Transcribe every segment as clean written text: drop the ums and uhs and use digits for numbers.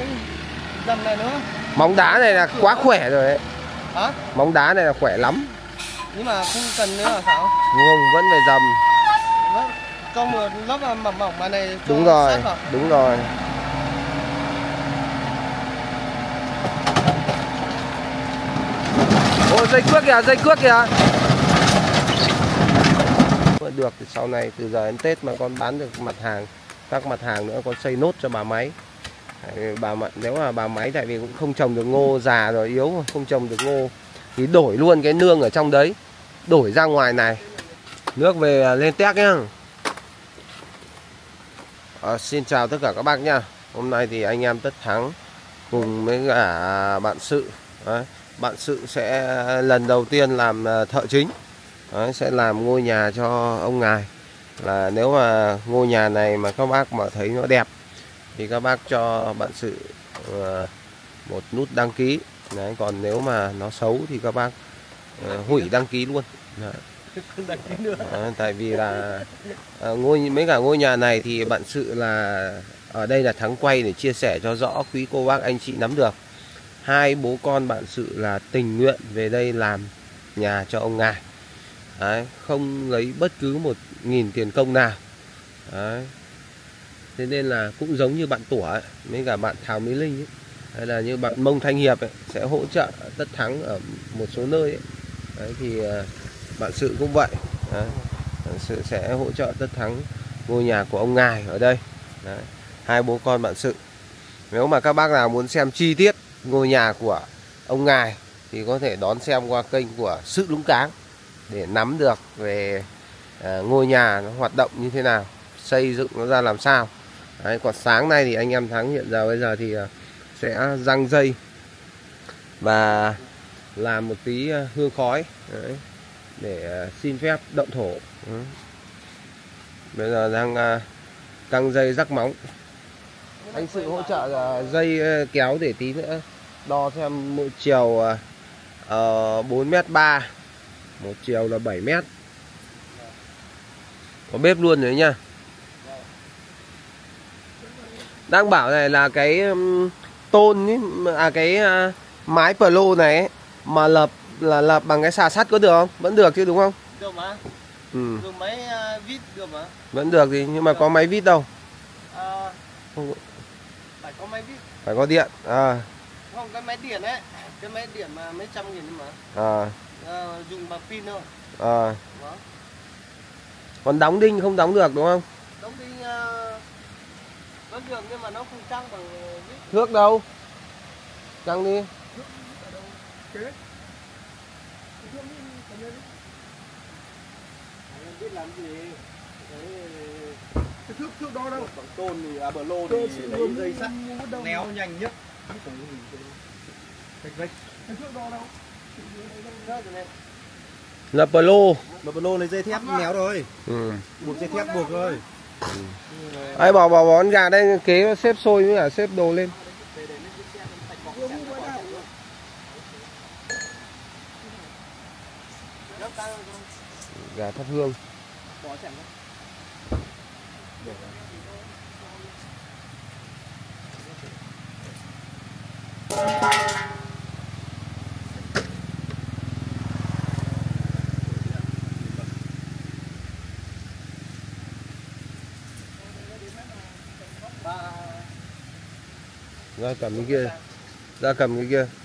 cái dầm này nữa. Móng đá này là quá khỏe rồi đấy. Hả? Móng đá này là khỏe lắm. Nhưng mà không cần nữa là sao? Không, vẫn phải dầm. Vâng, cho một lớp mỏng mỏng mà này cho Đúng rồi, sát vào. đúng rồi. Ô, dây cước kìa, dây cước kìa. Được thì sau này từ giờ đến Tết mà con bán được mặt hàng, các mặt hàng nữa con xây nốt cho bà máy. Nếu mà bà máy tại vì cũng không trồng được ngô, già rồi yếu không trồng được ngô thì đổi luôn cái nương ở trong đấy, đổi ra ngoài này. Nước về lên tét nhá. Xin chào tất cả các bác nha. Hôm nay thì anh em Tất Thắng cùng với cả bạn Sự. Đấy, bạn Sự sẽ lần đầu tiên làm thợ chính. Đấy, sẽ làm ngôi nhà cho ông ngài. Là nếu mà ngôi nhà này mà các bác mà thấy nó đẹp thì các bác cho bạn Sự một nút đăng ký. Đấy, còn nếu mà nó xấu thì các bác hủy đăng ký luôn. Đấy. Tại vì là mấy cả ngôi nhà này thì bạn Sự là ở đây là Thắng quay để chia sẻ cho rõ quý cô bác anh chị nắm được. Hai bố con bạn Sự là tình nguyện về đây làm nhà cho ông ngài. Đấy, không lấy bất cứ 1.000 tiền công nào. Đấy. Thế nên là cũng giống như bạn Tủa ấy, với cả bạn Thảo Mỹ Linh ấy, hay là như bạn Mông Thanh Hiệp ấy, sẽ hỗ trợ Tất Thắng ở một số nơi ấy. Đấy, thì bạn Sự cũng vậy. Đấy, bạn Sự sẽ hỗ trợ Tất Thắng ngôi nhà của ông ngài ở đây. Đấy, hai bố con bạn Sự. Nếu mà các bác nào muốn xem chi tiết ngôi nhà của ông ngài thì có thể đón xem qua kênh của Sự Lũng Cáng để nắm được về ngôi nhà nó hoạt động như thế nào, xây dựng nó ra làm sao. Đấy, còn sáng nay thì anh em Thắng hiện giờ bây giờ thì sẽ răng dây và làm một tí hương khói. Đấy, để xin phép động thổ. Bây giờ đang căng dây rắc móng. Anh Sự hỗ trợ dây kéo để tí nữa đo xem một chiều 4m3, một chiều là 7m. Có bếp luôn đấy nha. Đang bảo này là cái tôn ấy, cái mái plo này ấy, mà lập bằng cái xà sắt có được không? Vẫn được chứ đúng không? Được mà. Dùng máy vít được mà. Vẫn được thì nhưng mà có máy vít đâu. Không, phải có máy vít. Phải có điện. Không, cái máy điện ấy, cái máy điện mà mấy trăm nghìn mà. Dùng bằng pin thôi. Còn đóng đinh không đóng được đúng không? Đóng đinh vẫn được nhưng mà nó không căng bằng vít. Thước đâu? Căng đi. Biết làm gì? Cái thước đó đâu? Bằng tôn thì bờ lô thì lấy dây sắt néo nhanh nhất. Cái thước đó đâu? Là plo lấy dây thép néo rồi. Buộc dây thép buộc rồi. Ai bỏ con gà đây kế xếp xôi với cả xếp đồ lên. Gà thắp hương. Ra cầm cái kia. Ra cầm cái kia.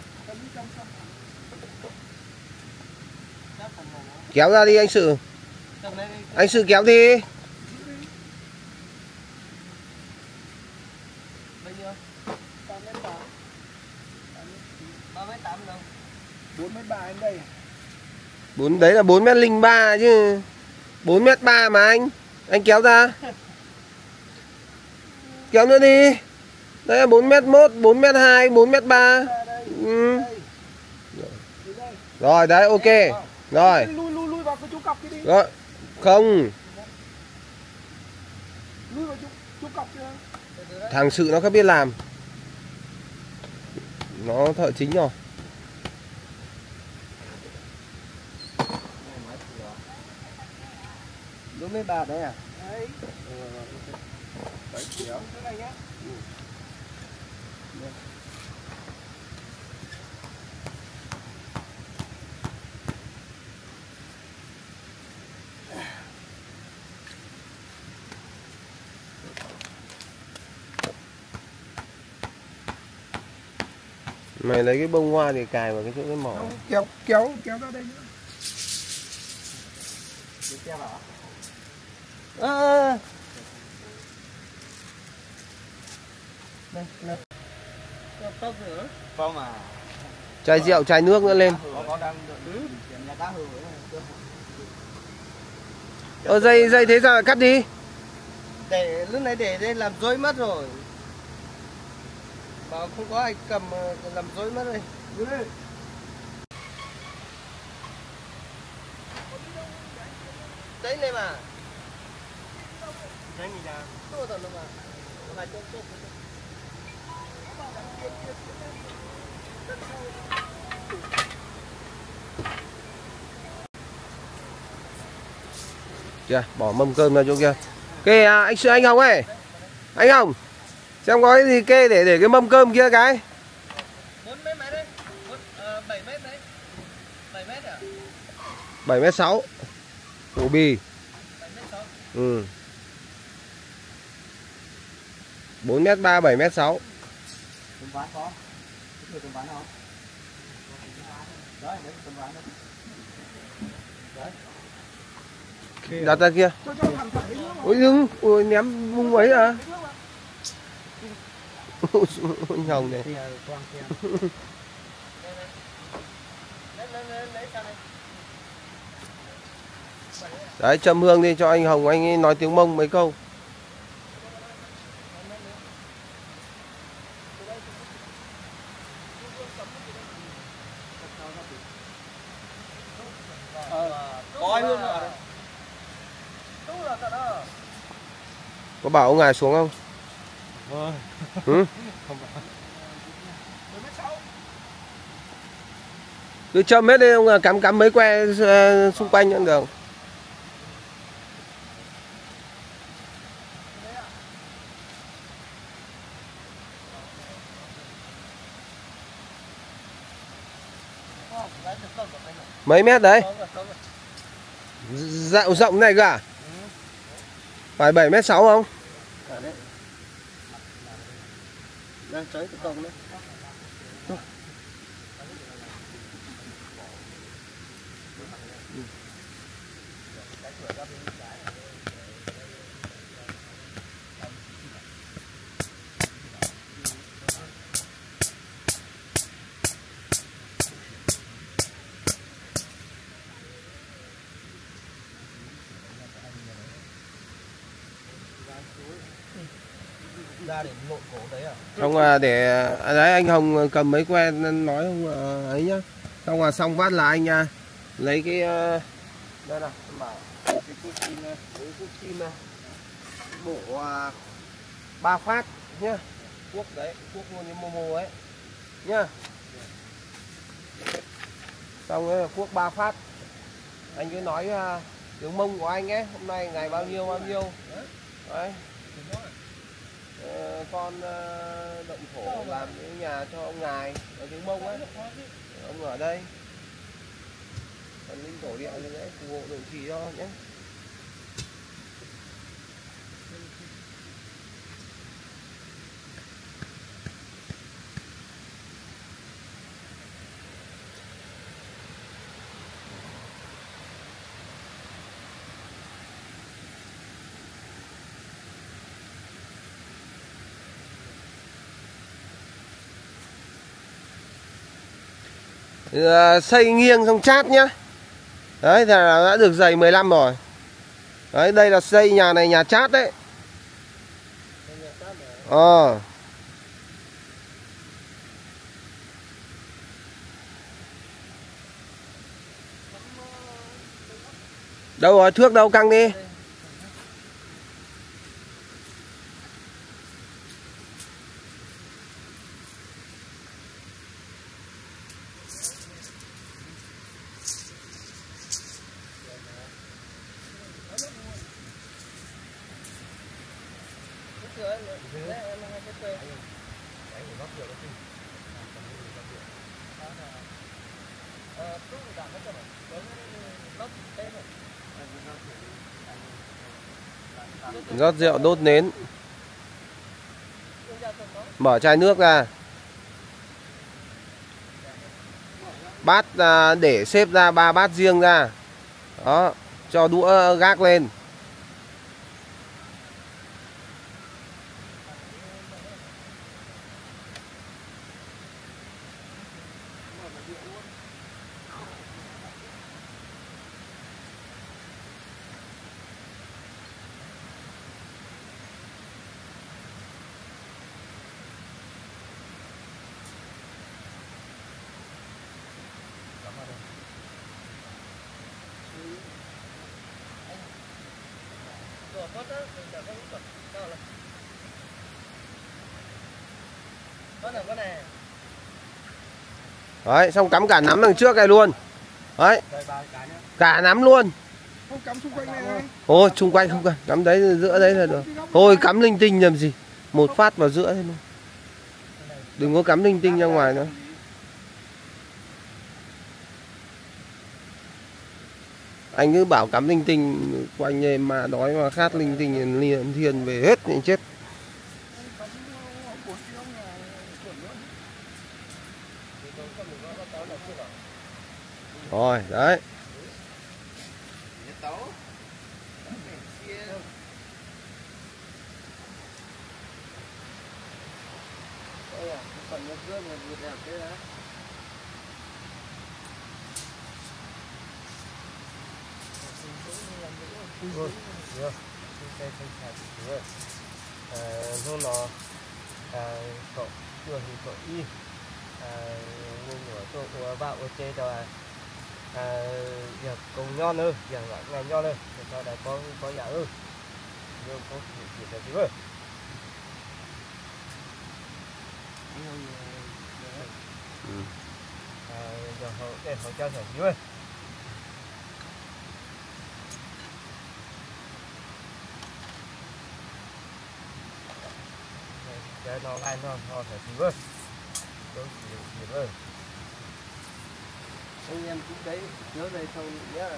Kéo ra đi anh Sự. Anh Sự kéo đi. Bao nhiêu? 3m8 đâu? 4m3 anh đây. Đấy là 4m03 chứ. 4m3 mà anh. Anh kéo ra. Kéo nữa đi. Đây là 4m1, 4m2, 4m3. Rồi đấy, ok. Rồi. Lui vào cái chú cọc kia đi. Rồi. Không. Lui vào chú cọc kia. Thằng Sự nó không biết làm. Nó thợ chính rồi. Đúng mấy bà đấy à? Đấy. Đấy, kéo cái này nhá. Mày lấy cái bông hoa thì cài vào cái chỗ cái mỏ. Kéo ra đây nữa. Kéo vào. Đây. Tóc nữa. Không à. Chai rượu, chai nước nữa lên. Có đang nhà cá hừ. Dây thế sao lại cắt đi? Để lúc này để đây làm rối mất rồi. Bảo không có ai cầm làm rối mất rồi. Đấy này mà. Đấy gì nào? Tôi rồi mà. Là cho tôi. Kìa, bỏ mâm cơm ra chỗ kia. Kê anh Hồng ơi. Anh Hồng. Xem có cái gì kê để cái mâm cơm kia cái. 4 mét mấy đấy? 7 mét đấy. 7 mét à? 7m6. Ủ bì. 7m6. Ừ. 4m3, 7m6. Tấm ván có. Có tấm ván không? Đấy, tấm ván đấy. Đấy. Đặt ra kia. Ôi dưng, ôi ném vung ấy à. Anh Hồng này. Đấy, châm hương đi cho anh Hồng, anh ấy nói tiếng Mông mấy câu. Coi hương rồi. Có bảo ông ngài xuống không? Ừ? Cứ châm hết đi ông, cắm mấy que xung quanh cũng được. Mấy mét đấy? Rộng này cơ à? Phải 7m6 không? Đang tới cái cổng đấy. Ra để lộn cổ đấy à? Xong để đấy anh Hồng cầm mấy que nói không ấy nhá. Xong xong phát là anh lấy cái đây nào, bảo cái cúc chim này, bộ 3 phát nhá. Cuốc đấy, cuốc luôn như Momo ấy nhá. Xong rồi cuốc 3 phát. Anh cứ nói tiếng Mông của anh ấy, hôm nay ngày bao nhiêu đấy. Con động thổ làm cái nhà cho ông ngài ở tiếng Mông ấy, ông ở đây, còn linh tổ điện thì sẽ phù hộ độ trì cho nhé. Xây nghiêng xong chát nhá. Đấy, thì đã được dày 15 rồi. Đấy, đây là xây nhà này nhà chát đấy. Đâu rồi, thước đâu, căng đi. Rót rượu đốt nến. Mở chai nước ra. Bát để xếp ra 3 bát riêng ra. Đó, cho đũa gác lên. Đấy, xong cắm cả nắm đằng trước này luôn. Đấy. Cả nắm luôn. Không cắm xung quanh này này. Ôi, xung quanh không cần, cắm đấy giữa đấy là được. Thôi cắm linh tinh làm gì? Một phát vào giữa thế thôi. Đừng có cắm linh tinh ra ngoài nữa. Anh cứ bảo cắm linh tinh quanh em mà đói mà khát linh tinh liền thiên về hết thì chết. Rồi, đấy. Hôm nó cậu đường thì cậu y ngồi ngửa tôi của bạn ở trên đó giờ cùng nhon ơi giờ gọi ngày nhon ơi sau này có giả ơi nhưng có gì là gì ơi giờ họ để họ cho gì ơi để nó ăn nó phải gì ơi gì ơi Anh em cũng đấy nhớ đây sau nhé là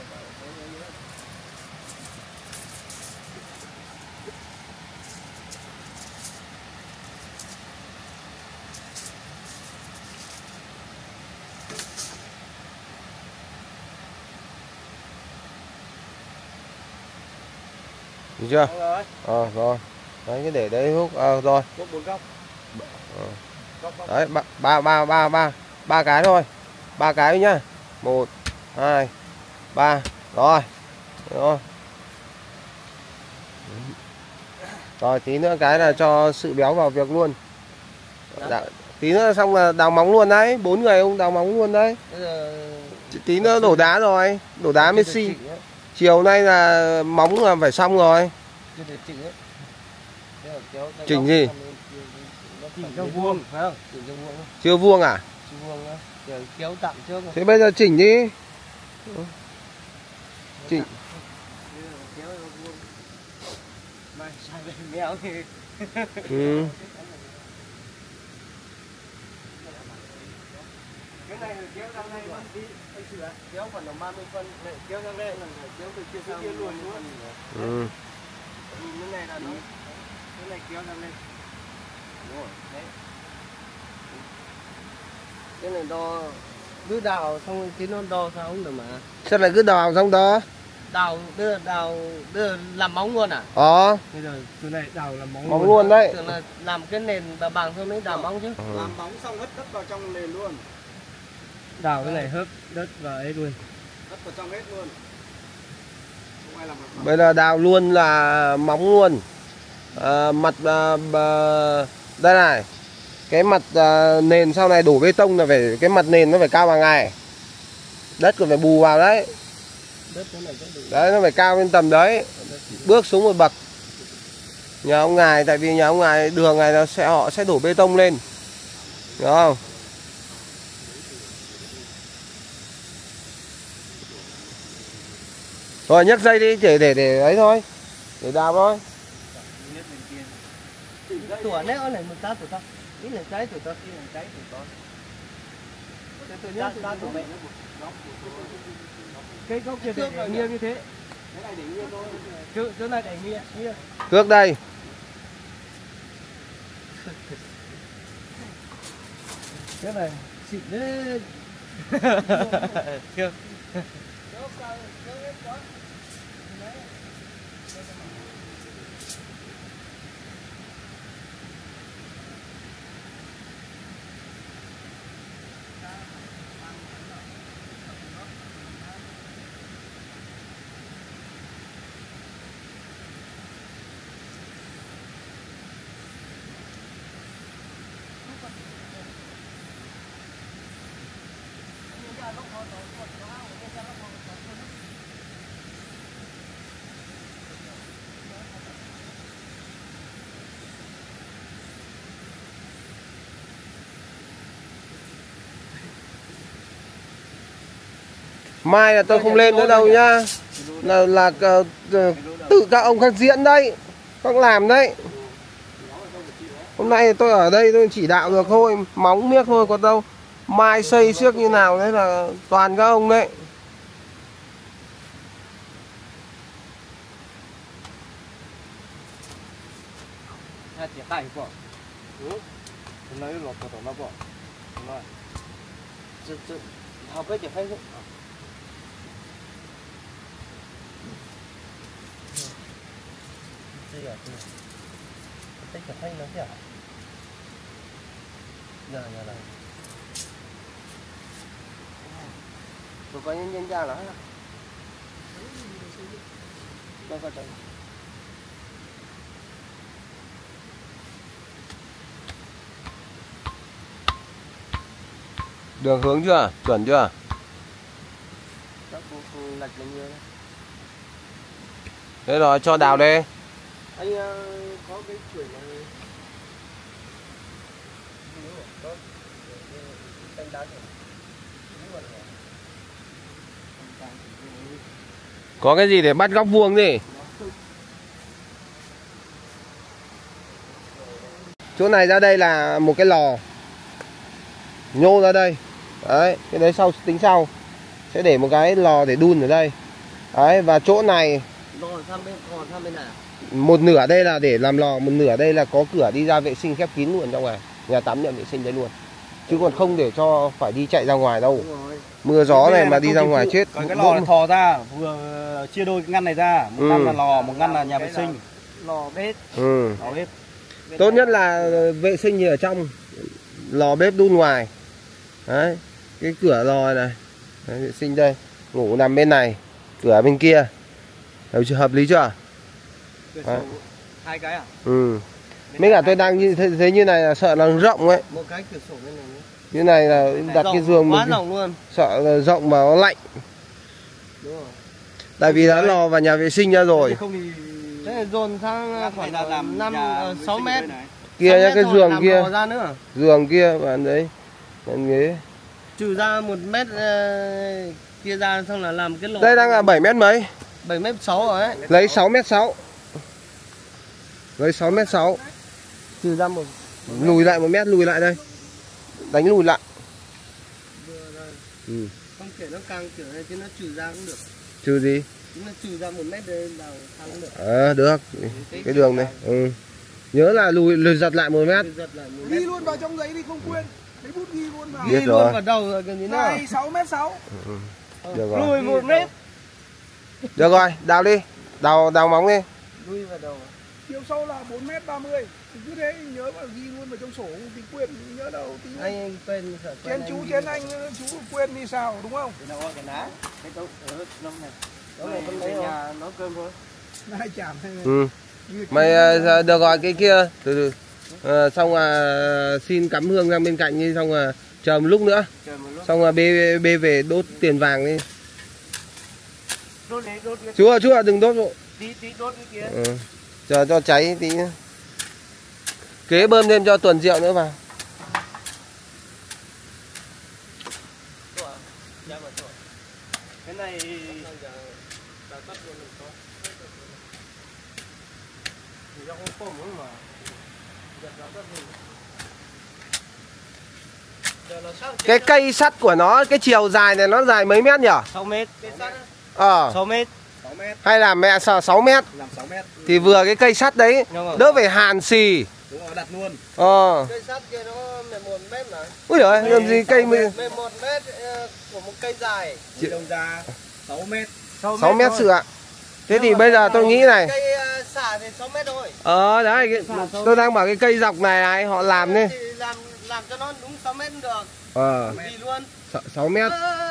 được chưa? Rồi. Đấy cái để đấy hút rồi. Hút 4 góc. Đấy ba cái thôi. 3 cái nhá. 1 2 3. Rồi. Rồi tí nữa cái là cho sự béo vào việc luôn. Tí nữa xong là đào móng luôn đấy, 4 người ông đào móng luôn đấy. Tí nữa đổ đá rồi, đổ đá Messi. Chiều nay là móng là phải xong rồi. Chỉnh gì? Chỉnh cho vuông, phải không? Chỉnh cho vuông. Chưa vuông à? Chưa vuông á. Giờ kéo tạm trước. Thế bây giờ chỉnh đi. Chỉnh. Kéo cho vuông. Mai sai về méo thì. Cái này kéo ra đây vẫn tí, anh sửa. Kéo phần là 30 phân, này kéo ra đây, kéo từ kia sang kia luôn luôn. Cái này là nó, cái này kéo ra đây. Đúng rồi, đấy. Cái này đo, cứ đào xong tí nó đo sao không được mà. Sao lại cứ đào xong đó? Đưa làm móng luôn à? Bây giờ từ này đào làm móng luôn đấy. Tưởng là làm cái nền bằng thôi mới đào móng chứ. Làm móng xong hất đất vào trong nền luôn. Đào cái này hớp đất vào ấy luôn. Đất vào trong hết luôn. Không ai làm mặt. Bây giờ đào luôn là móng luôn. Mặt đây này. Cái mặt nền sau này đổ bê tông là phải cái mặt nền nó phải cao bằng này. Đất còn phải bù vào đấy. Đấy nó phải cao lên tầm đấy. Bước xuống một bậc. Nhà ông Ngài, tại vì nhà ông Ngài đường này họ sẽ đổ bê tông lên. Đúng không? Rồi nhấc dây đi chỉ để ấy thôi. Để đào thôi. Tủa nét này một tát tủa tát. Ít là cháy tụi con, ít là cháy tụi con. Tự nhiên đa tụi mẹ. Cái gốc kia để nghiêng như thế. Cái này để nghiêng thôi. Chỗ này để nghiêng. Cước đây. Cái này xịn đấy. Chưa. Mai là tôi không lên nữa đâu nhá. Là tự các ông khác diễn đấy, các làm đấy. Hôm nay tôi ở đây tôi chỉ đạo được thôi, móng miếc thôi, còn đâu mai xây xiếc như nào đấy là toàn các ông đấy. Chỉ tay của. Lấy lọt vào nó bỏ. Rồi. Học với chỉ phải tích cả thanh nó kìa. Giờ này. Tôi có nhân ra là hết. Đâu có chạy. Đường hướng chưa? Chuẩn chưa? Chắc lệch lên như thế. Thế rồi cho đào đây. Anh có cái chuỗi này. Có cái gì để bắt góc vuông đi. Chỗ này ra đây là một cái lò. Nhô ra đây. Đấy, cái đấy sau tính sau. Sẽ để một cái lò để đun ở đây. Đấy, và chỗ này Rồi sang bên này. một nửa đây là để làm lò, một nửa đây là có cửa đi ra vệ sinh khép kín luôn trong này. Nhà tắm nhận vệ sinh đấy luôn. Chứ còn không để cho phải đi chạy ra ngoài đâu. Mưa gió này mà đi ra ngoài chết. Còn cái lò này thò ra, vừa chia đôi cái ngăn này ra, một ngăn là lò, một ngăn là nhà vệ sinh. Lò bếp. Lò bếp. Tốt nhất là vệ sinh thì ở trong, lò bếp đun ngoài. Đấy, cái cửa lò này. Đấy, vệ sinh đây, ngủ nằm bên này, cửa bên kia. Hợp lý chưa? Hai cái à? Mấy cả tôi đang như thế như này là sợ là rộng ấy. Một cái cửa sổ bên này. Như này là đặt cái giường quá rộng luôn. Sợ là rộng mà nó lạnh. Đúng rồi. Tại vì đã lò và nhà vệ sinh ra rồi. Không thì thế dồn sang khoảng 5-6 mét. Kia nhá, cái giường kia. Ra nữa. Giường kia bạn đấy. Bạn ghế. Trừ ra 1 mét kia ra xong là làm cái lò. Đây đang là 7 mét mấy? 7m6 rồi ấy. Lấy 6m6. Lấy 6m6. Trừ ra một lùi lại 1 mét, lùi lại đây. Đánh lùi lại. Không thể nó càng kiểu này chứ nó trừ ra cũng được. Trừ gì? Nó trừ ra 1 mét đây vào thang cũng được. Được. Cái đường này. Nhớ là lùi giật lại 1 mét. ghi luôn vào trong giấy đi không quên. Lấy bút ghi luôn vào. Biết rồi. Luôn vào đầu rồi cái gì nữa. 6m6. Được rồi. Lùi 1 mét. Được rồi, đào đi. Đào móng đi. Lùi vào đầu. Chiều sâu là 4m30. Thì cứ thế nhớ mà ghi luôn vào trong sổ, thì quên nhớ đâu tí. Anh quên sợ Chén chú chén anh chú quên đi sao đúng không? Cái nào cái ná. Cái đâu ở trong này. Đó là con lấy nhà nấu cơm thôi. Hai chảm hay là Mày được rồi, cái kia từ từ. Xong xin cắm hương sang bên cạnh đi, xong chờ một lúc nữa. Xong bê về đốt tiền vàng đi. Đốt đi, đốt đi. Chú ạ, đừng đốt rồi. Tí đốt cái kia. Chờ cho cháy tí nữa. Kế bơm thêm cho tuần rượu nữa vào. Cái này Cái cây sắt của nó, cái chiều dài này nó dài mấy mét nhỉ? 6 mét. 6 mét. Hay là mẹ 6 mét? Làm 6 mét. Thì vừa cái cây sắt đấy, đỡ phải hàn xì. Đúng rồi, đặt luôn. Cây sắt kia nó 11 mét này. Úi giời, làm gì cây 11 mét của một cây dài. Đồng ra 6 mét. 6 mét sự ạ. Thế thì bây giờ tôi nghĩ này. Cây xả thì 6 mét thôi. Đấy, tôi đang bảo cái cây dọc này họ làm đi. Làm cho nó đúng 6 mét được. Vì luôn. 6 mét.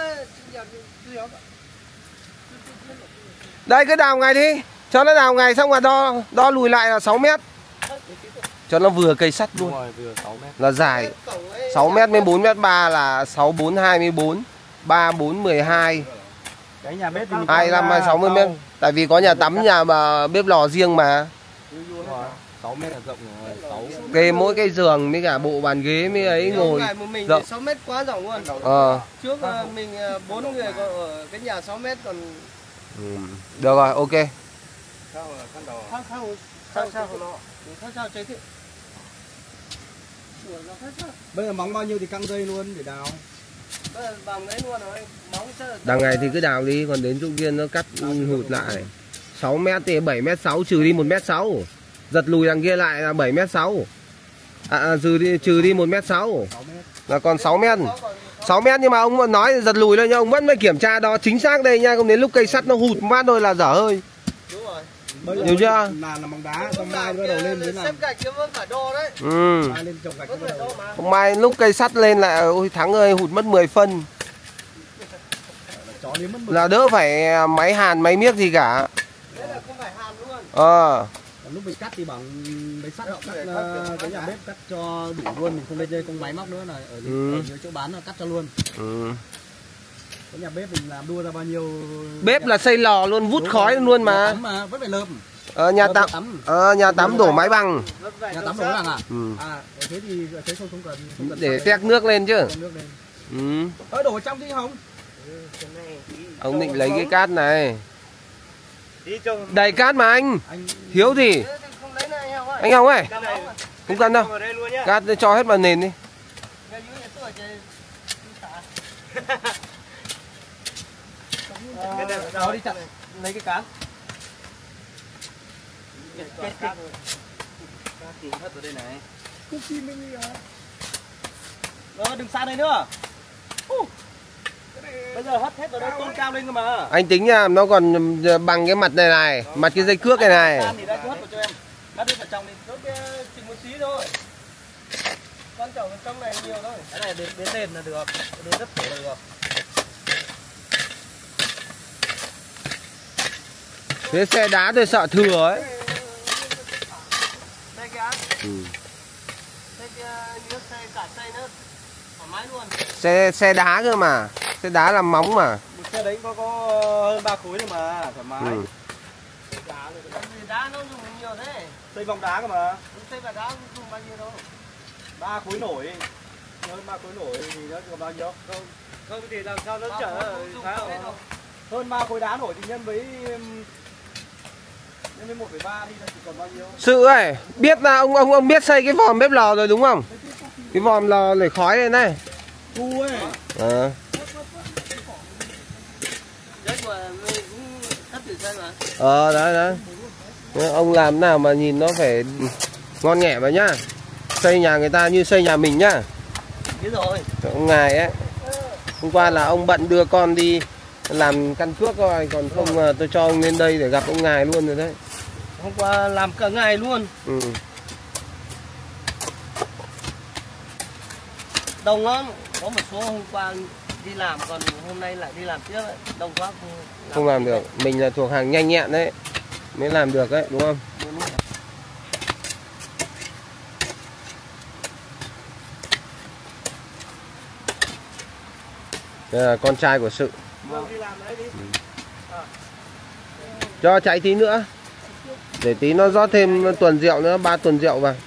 Đây cứ đào ngày đi. Cho nó đào ngày xong rồi đo lùi lại là 6 mét. Cho nó vừa cây sắt luôn. Vừa 6 mét. Là dài 6 mét với 4 mét 3 là 6 4 24, 3 4 12. Cái nhà bếp thì 25 60 mét. Tại vì có nhà tắm, nhà mà bếp lò riêng mà. 6 mét là rộng rồi, 6. Kê mỗi cái giường với cả bộ bàn ghế mới ấy ngồi. Mình rộng. 6 mét quá rộng luôn. Trước mình 4 người còn ở cái nhà 6 mét còn. Được rồi, ok. Sao chế thiệu. Bây giờ móng bao nhiêu thì căng dây luôn để đào. Bây giờ bằng ấy luôn rồi, móng đằng này thì cứ đào đi, còn đến chỗ kia nó cắt hụt lại. 6 mét thì 7 mét 6 trừ đi 1 mét 6. Giật lùi đằng kia lại là 7 mét 6. Trừ đi 1 mét 6 là còn 6 mét. 6 mét nhưng mà ông nói giật lùi lên nha, ông vẫn phải kiểm tra đó chính xác đây nha, không đến lúc cây sắt nó hụt phát rồi là dở hơi. Đúng rồi. Hiểu chưa? Là móng đá, xong mai bắt đầu lên với xếp gạch chứ vẫn phải đo đấy. Mai lên trồng gạch bắt đầu. Hôm mai lúc cây sắt lên lại ôi Thắng ơi hụt mất 10 phân. Là đỡ phải máy hàn máy miếc gì cả. Đấy là không phải hàn luôn. Lúc mình cắt thì bằng máy sắt họ cắt cái nhà bếp cắt cho đủ luôn, mình không lên dây con máy móc nữa, là ở dưới chỗ bán là cắt cho luôn. Cái nhà bếp mình làm đua ra bao nhiêu. Bếp là xây lò luôn, vút khói luôn mà. Vẫn phải lợp. Nhà tắm đổ máy bằng. Nhà tắm đổ máy bằng à? Thế thì thế không cần. Để tét nước lên chứ. Đổ trong đi không? Ông định lấy cái cát này. Đầy cát mà anh. Thiếu gì? Anh Hồng ơi. Không cần đâu. Cát cho hết vào nền đi. Đó đi chặt lấy cái cán. Tìm hết ở đây này. Đừng xa đây nữa. Bây giờ hết ở đây tôn cao lên cơ mà. Anh tính nha, nó còn bằng cái mặt này này, mặt cái dây cước này này. Thì đây cứ hất vào cho em. Lát đi vào trong đi. Nó chừng một xí thôi. Quan trọng là trong này nhiều thôi. Cái này đến nền là được. Đến đất thổ là được. Thế xe đá tôi sợ thừa ấy. Đây kìa. Đây kia nước xe cả xe nữa. Thoải mái luôn. Xe đá cơ mà. Xe đá làm móng mà. Một xe đấy có hơn 3 khối thôi mà, thoải mái. Đá nó dùng nhiều thế. Xây vòng đá cơ mà. Xây vào đá dùng bao nhiêu đâu. 3 khối nổi. Hơn 3 khối nổi thì nó còn bao nhiêu? Không thì làm sao nó chở hơn 3 khối đá nổi thì nhân với 1,3 đi nó chỉ còn bao nhiêu? Sự ơi, biết là ông biết xây cái vòm bếp lò rồi đúng không? Cái vòm lò để khói này này. Thu ấy. Đấy mà mình cũng thất tự xây mà. Đấy. Ông làm nào mà nhìn nó phải ngon nghẻ vào nhá. Xây nhà người ta như xây nhà mình nhá. Biết rồi. Ông Ngài ấy. Hôm qua là ông bận đưa con đi làm căn cước thôi, còn không tôi cho ông lên đây để gặp ông Ngài luôn rồi đấy. Hôm qua làm cả ngày luôn. Đông lắm. Có một số hôm qua đi làm, còn hôm nay lại đi làm tiếp ấy. Đông quá không làm được. Mình là thuộc hàng nhanh nhẹn đấy mới làm được đấy, đúng không? Đây là con trai của Sự. Cho cháy tí nữa. Để tí nó rót thêm tuần rượu nữa, 3 tuần rượu vào.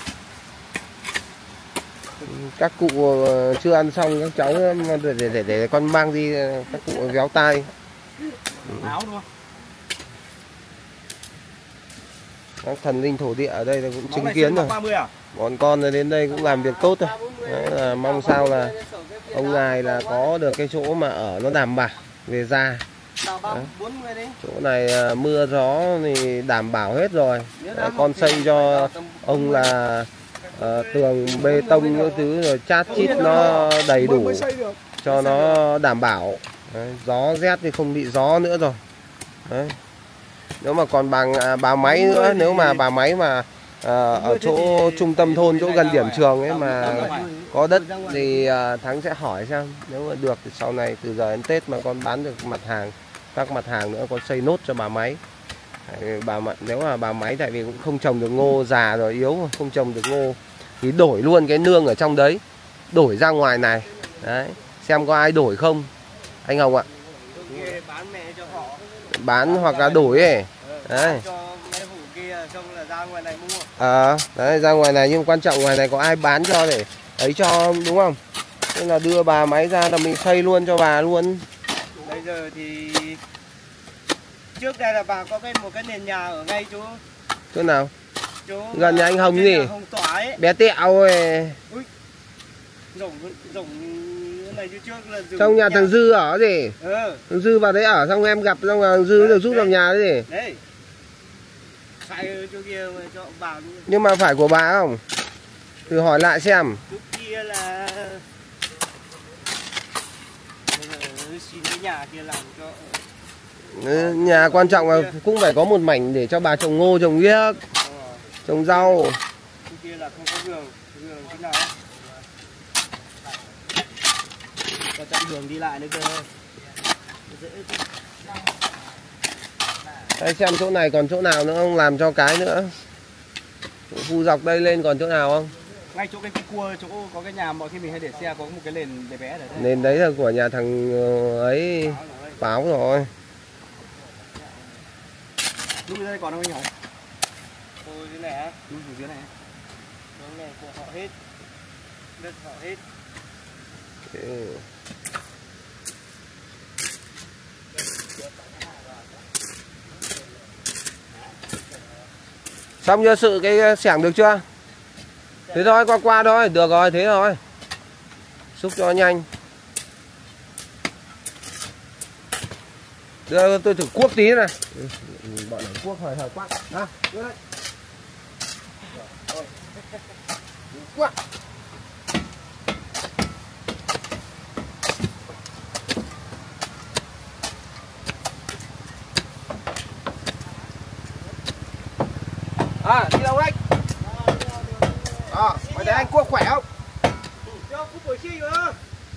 Các cụ chưa ăn xong các cháu để con mang đi các cụ véo tai. Áo đúng không? Các thần linh thổ địa ở đây cũng chứng kiến rồi. 30 à? Bọn con đến đây cũng làm việc tốt thôi. Đấy là mong sao là ông ngài là có được cái chỗ mà ở nó đảm bảo về da. Chỗ này mưa gió thì đảm bảo hết rồi. Đấy, con xây cho ông là tường bê tông những thứ rồi chát chít nó đầy đủ cho nó đảm bảo. Đấy, gió rét thì không bị gió nữa rồi. Đấy. Nếu mà còn bằng bà máy nữa, nếu mà bà máy mà ở chỗ trung tâm thôn, chỗ gần điểm trường ấy mà có đất thì Thắng sẽ hỏi xem, nếu mà được thì sau này từ giờ đến Tết mà con bán được mặt hàng, các mặt hàng nữa con xây nốt cho bà máy. Nếu mà bà máy tại vì cũng không trồng được ngô, già rồi yếu không trồng được ngô thì đổi luôn cái nương ở trong đấy, đổi ra ngoài này. Đấy, xem có ai đổi không anh Hồng ạ. Bán hoặc là đổi ấy. Đấy. Đấy, ra ngoài này, nhưng quan trọng ngoài này có ai bán cho để ấy cho, đúng không? Nên là đưa bà máy ra là mình xây luôn cho bà luôn. Bây giờ thì trước đây là bà có một cái nền nhà ở ngay chỗ nào? Gần nhà anh Hồng gì? Bé tẹo ơi. Rộng này trước là trong nhà thằng Dư ở gì? Thằng Dư vào đấy ở, xong em gặp, xong thằng Dư được giúp làm nhà đấy gì? Đấy. Phải chỗ kia mà cho bà. Nhưng mà phải của bà không? Thử hỏi lại xem. Chỗ kia là xin cái nhà kia làm cho. Nhà quan trọng là cũng phải có một mảnh để cho bà trồng ngô, trồng yếc, trồng rau. Chỗ kia là không có đường thế nào? Có chặn đường đi lại nữa cơ. Đây xem chỗ này còn chỗ nào nữa không, làm cho cái nữa. Khu dọc đây lên còn chỗ nào không? Ngay chỗ cái cua, chỗ có cái nhà mọi khi mình hay để xe có một cái nền bé bé đấy. Nền đấy là của nhà thằng ấy Báo rồi. Lúc đây còn không anh Hồng? Tôi dưới này á. Lúc dưới này. Cái này của họ hết. Đất họ hết. Xong chưa sự cái xẻng được chưa? Thế thôi, qua thôi, được rồi, thế rồi. Xúc cho nhanh. Đưa tôi thử cuốc tí này. Bọn này cuốc hời quá. Đó, đưa đây. Cuốc. Đi đâu anh? Mày thấy anh cuốc khỏe không? Cho cuốc buổi chiều nữa.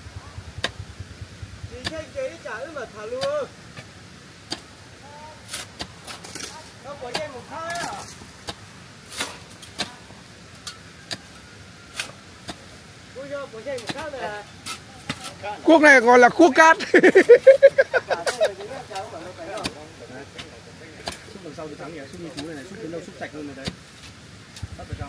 Thì anh chế trả mà thả luôn. Nó có nhanh một khai à? Cuốc này gọi là cuốc cát. Xúc đằng sau thì Thắng nhỉ, xúc như chú này, xúc đến đâu xúc sạch hơn rồi đấy. Bắt vào trong.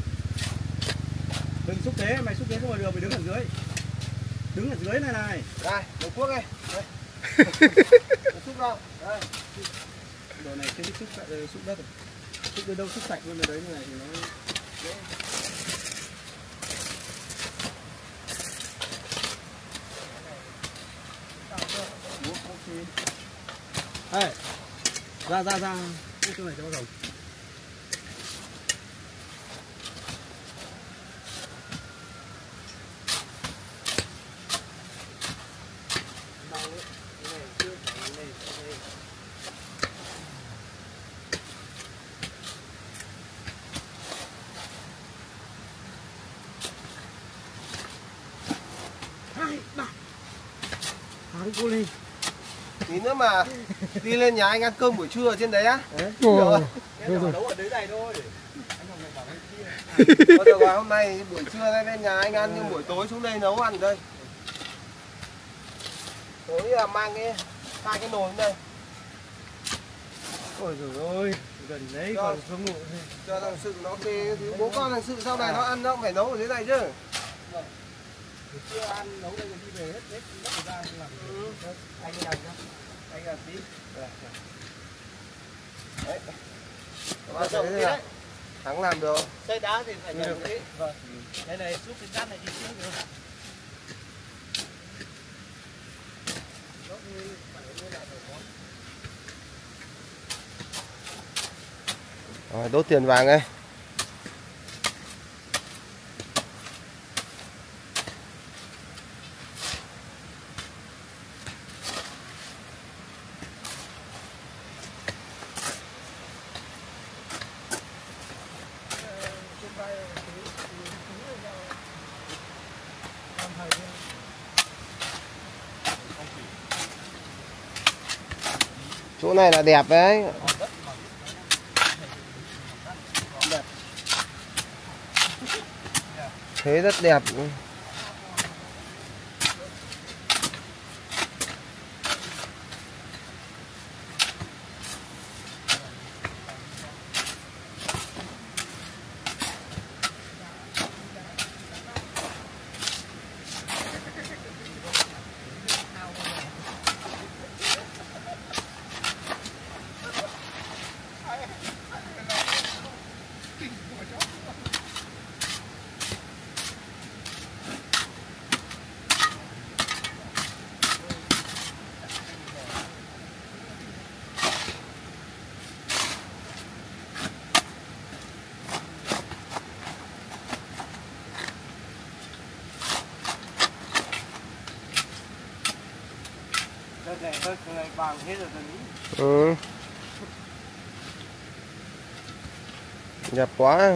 Đừng xúc thế, mày xúc thế không được, mày đứng ở dưới. Đứng ở dưới này này. Đây, đầu cuốc này. Đây. Xúc đâu? Đây. Đồ này chưa biết xúc đất rồi. Xúc đến đâu xúc sạch luôn rồi đấy, như này thì nó dễ. Đây. Ra. Cái chỗ này cho nó rồng. Thắng cô Ly. Tí nữa mà đi lên nhà anh ăn cơm buổi trưa ở trên đấy á. Rồi. Nấu ở dưới này thôi. Được rồi, hôm nay buổi trưa lên nhà anh ăn, nhưng buổi tối xuống đây nấu ăn đây. Tối là mang hai cái nồi đây. Ôi giời ơi, gần đấy còn không ngủ. Cho thằng Sự nó kê, bố con thằng Sự sau này nó ăn nó cũng phải nấu ở dưới này chứ. Chưa ăn nấu đây rồi đi về hết thời gian làm. Anh đi làm nhá. Anh làm tí. Đấy. Các bạn thấy thế nào? Thắng làm được. Xây đá thì phải nhầm đấy. Vâng. Cái này giúp cái cát này đi xuống được. Rồi, đốt tiền vàng ấy. Chỗ này là đẹp đấy. Thế rất đẹp. Cái này vàng hết rồi đấy. Ừ. Đẹp quá.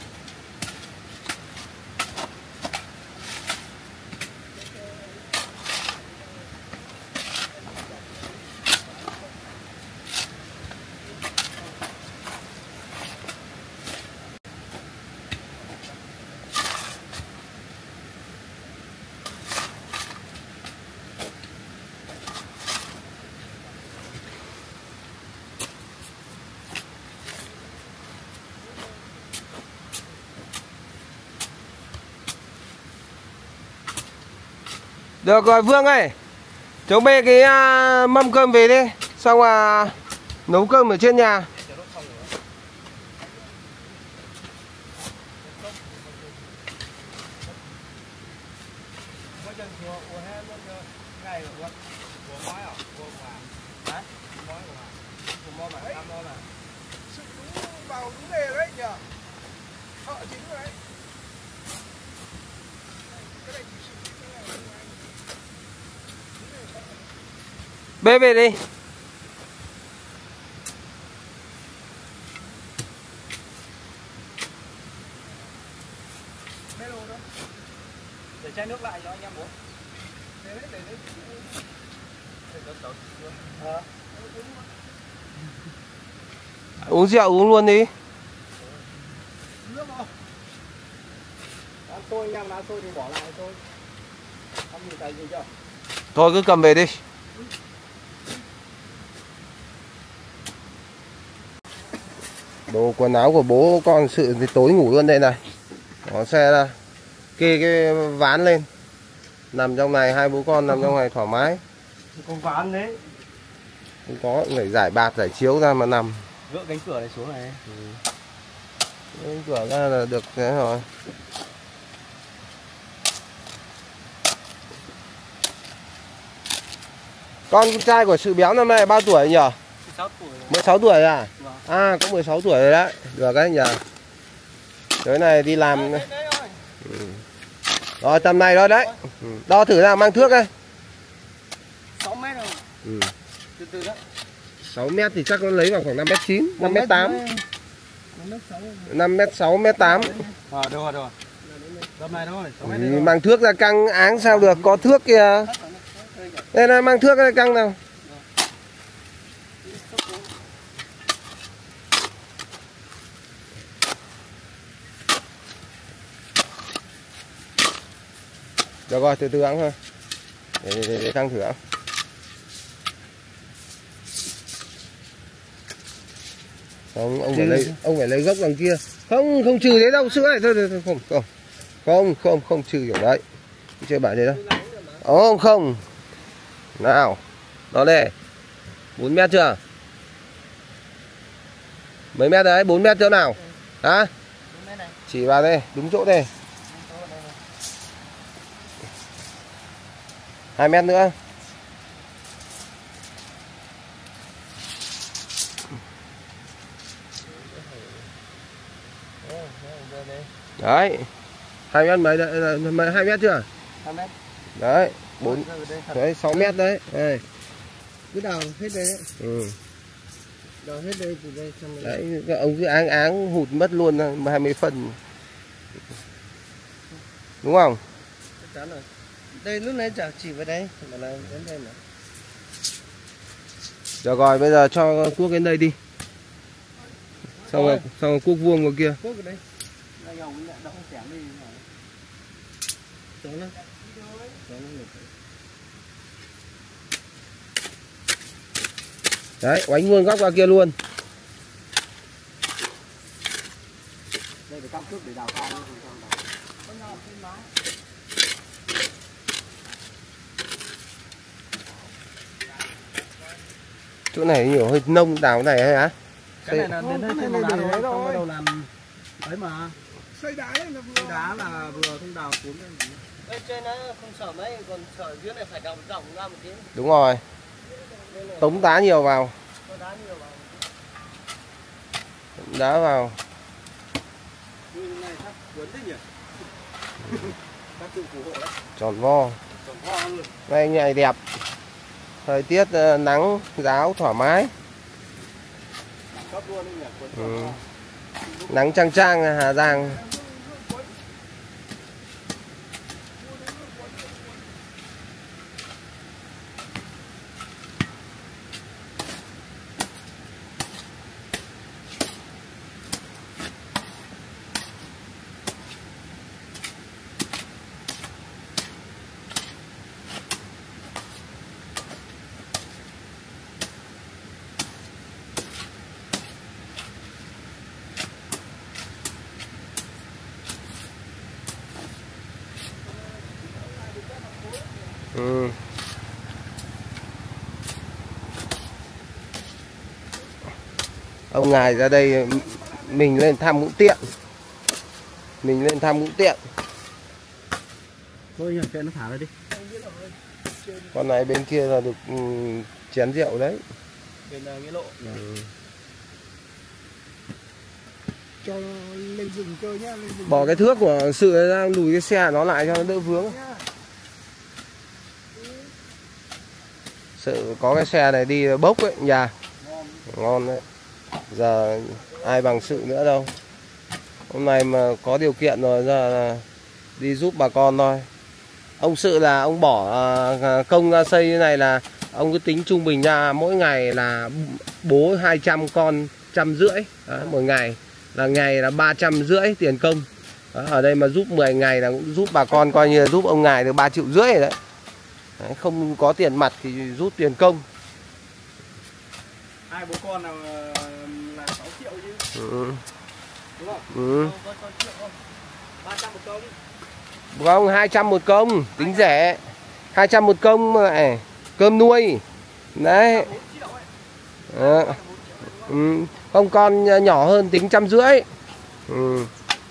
Được rồi Vương ơi, cháu bê cái mâm cơm về đi, xong nấu cơm ở trên nhà. Bê về đi. Để chai nước lại cho anh em uống. Uống rượu uống luôn đi. Ăn xôi anh em ăn xôi thì bỏ lại thôi. Không gì cái gì chưa? Thôi cứ cầm về đi. Đồ quần áo của bố con sự thì tối ngủ luôn đây này. Có xe ra kê cái ván lên, nằm trong này, hai bố con nằm trong này thoải mái. Con ván đấy. Không có phải giải bạt giải chiếu ra mà nằm. Gỡ cánh cửa này xuống này. Cánh cửa ra là được thế rồi. Con trai của Sự Béo năm nay bao tuổi nhỉ? 16 tuổi. 16 tuổi à? Vâng. À có 16 tuổi rồi đấy. Được đấy nhỉ. Cái này đi làm. Rồi tầm này rồi đấy. Đo thử ra mang thước đây. 6 mét rồi. Từ từ đó. 6 mét thì chắc nó lấy vào khoảng 5m9, 5m8. 5m6, 5m8. Được rồi. Tầm này thôi. Mang thước ra căng áng sao được, có thước kìa. Đây là mang thước ra căng nào. Được rồi, từ từ ăn thôi. Để căng thử ăn. Không, ông phải lấy gốc đằng kia. Không trừ đấy đâu, sữa này thôi, không trừ kiểu đấy. Chơi bạn đấy đâu. Không. Nào. Đó đây. 4 mét chưa? Mấy mét đấy? 4 mét chỗ nào? Hả? Chỉ vào đây, đúng chỗ đây. 2 mét nữa. Đấy. 2 mét mấy đấy, 2 mét chưa? 2 mét. Đấy, 4 đấy 6 mét đấy. Đây. Cứ đào hết đây đấy. Ừ. Đào hết đây từ đây sang đây. Đấy, các ông cứ áng hụt mất luôn 20 phần. Đúng không? Chắc chắn rồi. Đây lúc nãy chả chỉ vào đây, mà là đến đây mà. Được rồi, bây giờ cho cuốc đến đây đi. Xong rồi cuốc vuông vào kia. Cuốc ở đây. Đây ông đã đóng xẻng đi. Xuống nó. Đấy, oánh vuông góc qua kia luôn. Đây phải cắm cước để đào cao. Chỗ này nhiều hơi nông đào này hay hả? Cái này là đến đây thêm đá thôi, xong bắt đầu làm đấy mà. Xây đá đấy là vừa. Xây đá là vừa không đào cuốn lên gì. Bên trên nó không sợ mấy, còn sợ dưới này phải đào rộng ra một tí. Đúng rồi. Tống đá nhiều vào. Đá nhiều vào. Đá vào. Như này chắc cuốn thế nhỉ? Các cụ phù hộ đấy. Tròn vo. Tròn vo luôn. Đây ngày đẹp. Thời tiết nắng ráo thoải mái. Cấp luôn đấy nhỉ? Cuốn Ừ. Nắng chang chang Hà Giang. Ừ. Ông ngài ra đây mình lên thăm cũng tiện. Mình lên thăm cũng tiện. Thôi nhờ chuyện nó thả ra đi. Con này bên kia là được chén rượu đấy. Bên nghĩa lộ. Ừ. Cho lên rừng chơi nhá. Lên rừng Bỏ cái thước của sự ra lùi cái xe nó lại cho nó đỡ vướng. Sự có cái xe này đi bốc ấy nhà. Ngon đấy. Giờ ai bằng sự nữa đâu. Hôm nay mà có điều kiện rồi, giờ là đi giúp bà con thôi. Ông sự là ông bỏ công ra xây như này là ông cứ tính trung bình ra mỗi ngày là bố 200 con 150. Đó, mỗi ngày là 350 tiền công. Đó, ở đây mà giúp 10 ngày là cũng giúp bà con coi như là giúp ông ngài được 3,5 triệu rồi đấy. Đấy, không có tiền mặt thì rút tiền công. Hai bố con nào là 6 triệu chứ. Ừ. Đúng không? Ừ. Có 6 triệu không? 300 một công. Không, 200 một công, tính rẻ. 200 một công mà cơm nuôi. Đấy. Ừ. Không, con nhỏ hơn tính 150. Ừ.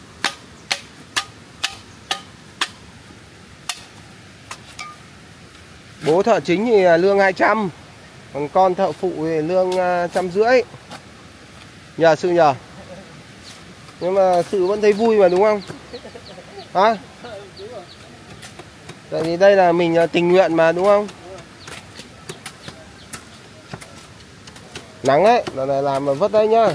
Bố thợ chính thì lương 200. Còn con thợ phụ thì lương 150. Nhờ sự nhờ. Nhưng mà sự vẫn thấy vui mà đúng không? Hả? Tại vì đây là mình tình nguyện mà đúng không? Nắng đấy, lần này làm mà vất đấy nhá.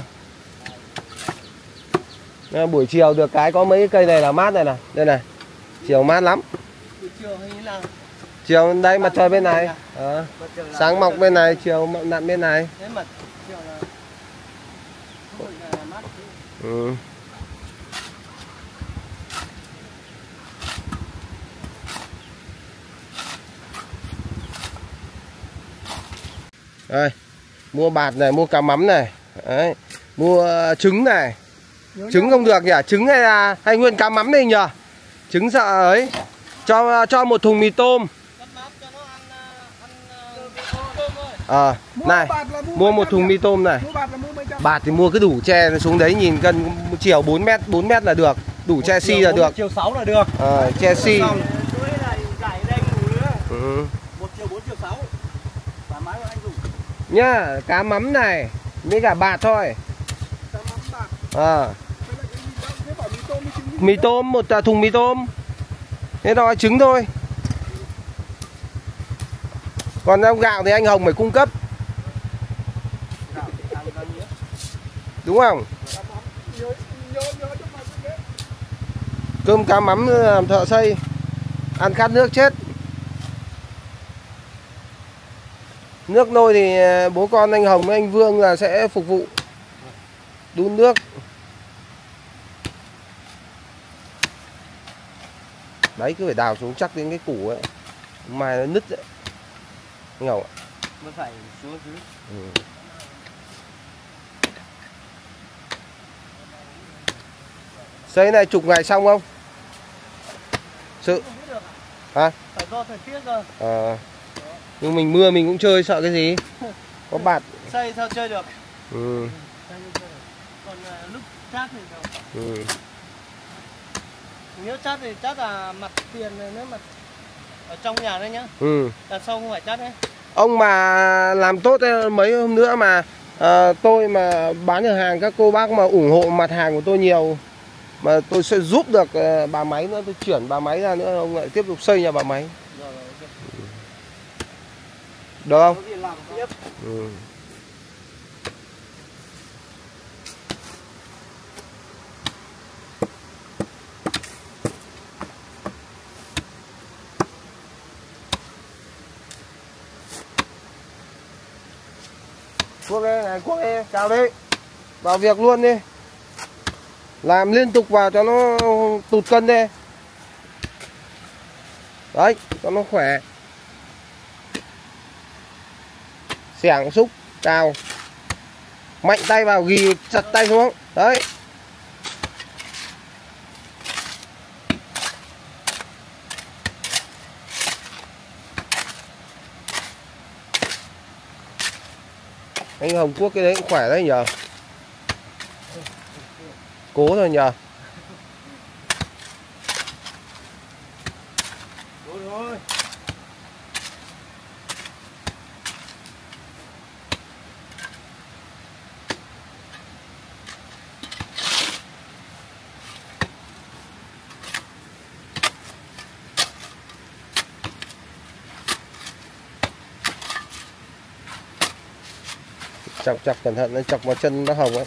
Buổi chiều được cái có mấy cây này là mát này này. Đây này. Chiều mát lắm. chiều hay như nào? Chiều đây mặt trời bên này. Sáng mọc bên này, chiều nặn bên này. Thế mà chiều là không phải là mát. Ừ. Đây, mua bạt này, mua cá mắm này. Đấy, mua trứng này. Trứng không được nhỉ? Trứng hay nguyên cá mắm đây nhỉ? Trứng sợ ấy. Cho một thùng mì tôm. Này, mua một thùng mì tôm này. Bạt thì mua cứ đủ tre xuống đấy nhìn cân chiều 4 mét là được. Đủ che si là được. 1,6 triệu là được. Che si. 1 triệu 4 triệu 6. Thoải mái mà anh dùng. Nhá, cá mắm này, với cả bạt thôi. Mì tôm, một thùng mì tôm. Thế đó, trứng thôi. Còn gạo thì anh Hồng phải cung cấp. Đúng không? Cơm cá mắm làm thợ xây. Ăn khát nước chết. Nước nôi thì bố con anh Hồng với anh Vương là sẽ phục vụ. Đun nước. Đấy, cứ phải đào xuống chắc đến cái củ ấy. Mai nó nứt đấy. Anh Hồng ạ. Nó phải xuống dưới. Xây này chục ngày xong không? Sự. Hả? Phải do thời tiết rồi. Nhưng mình mưa mình cũng chơi sợ cái gì? Có bạt. Xây sao chơi được? Ừ. Còn lúc chát thì sao? Ừ. Nếu chát thì chát là mặt tiền này, nếu mặt ở trong nhà đấy nhá. Ừ. Đằng sau không phải chát đấy. Ông mà làm tốt mấy hôm nữa mà tôi mà bán được hàng, các cô bác mà ủng hộ mặt hàng của tôi nhiều mà tôi sẽ giúp được bà máy nữa, tôi chuyển bà máy ra nữa, ông lại tiếp tục xây nhà bà máy. Được không? Ừ. Quốc ơi, này Quốc ơi, chào đi. Vào việc luôn đi. Làm liên tục vào cho nó tụt cân đi. Đấy, cho nó khỏe. Xẻng xúc cào. Mạnh tay vào, ghi chặt tay xuống. Đấy. Anh Hồng Quốc cái đấy cũng khỏe đấy nhờ. Cố rồi nhờ. Rồi. Chọc cẩn thận, nó chọc vào chân nó hồng ấy.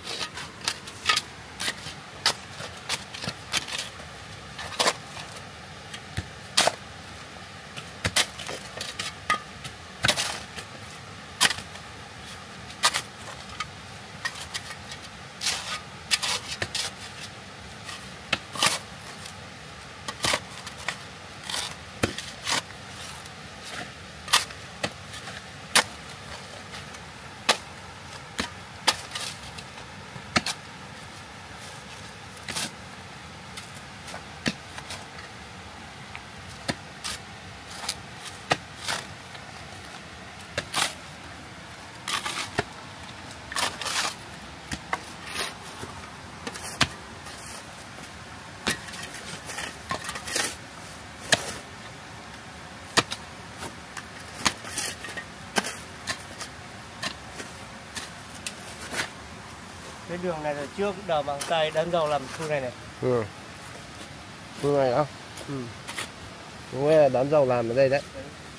Cái đường này là trước đào bằng tay đắn dầu làm khu này này. Ừ. Khu này đó. Ừ. Đúng là đám dầu làm ở đây đấy.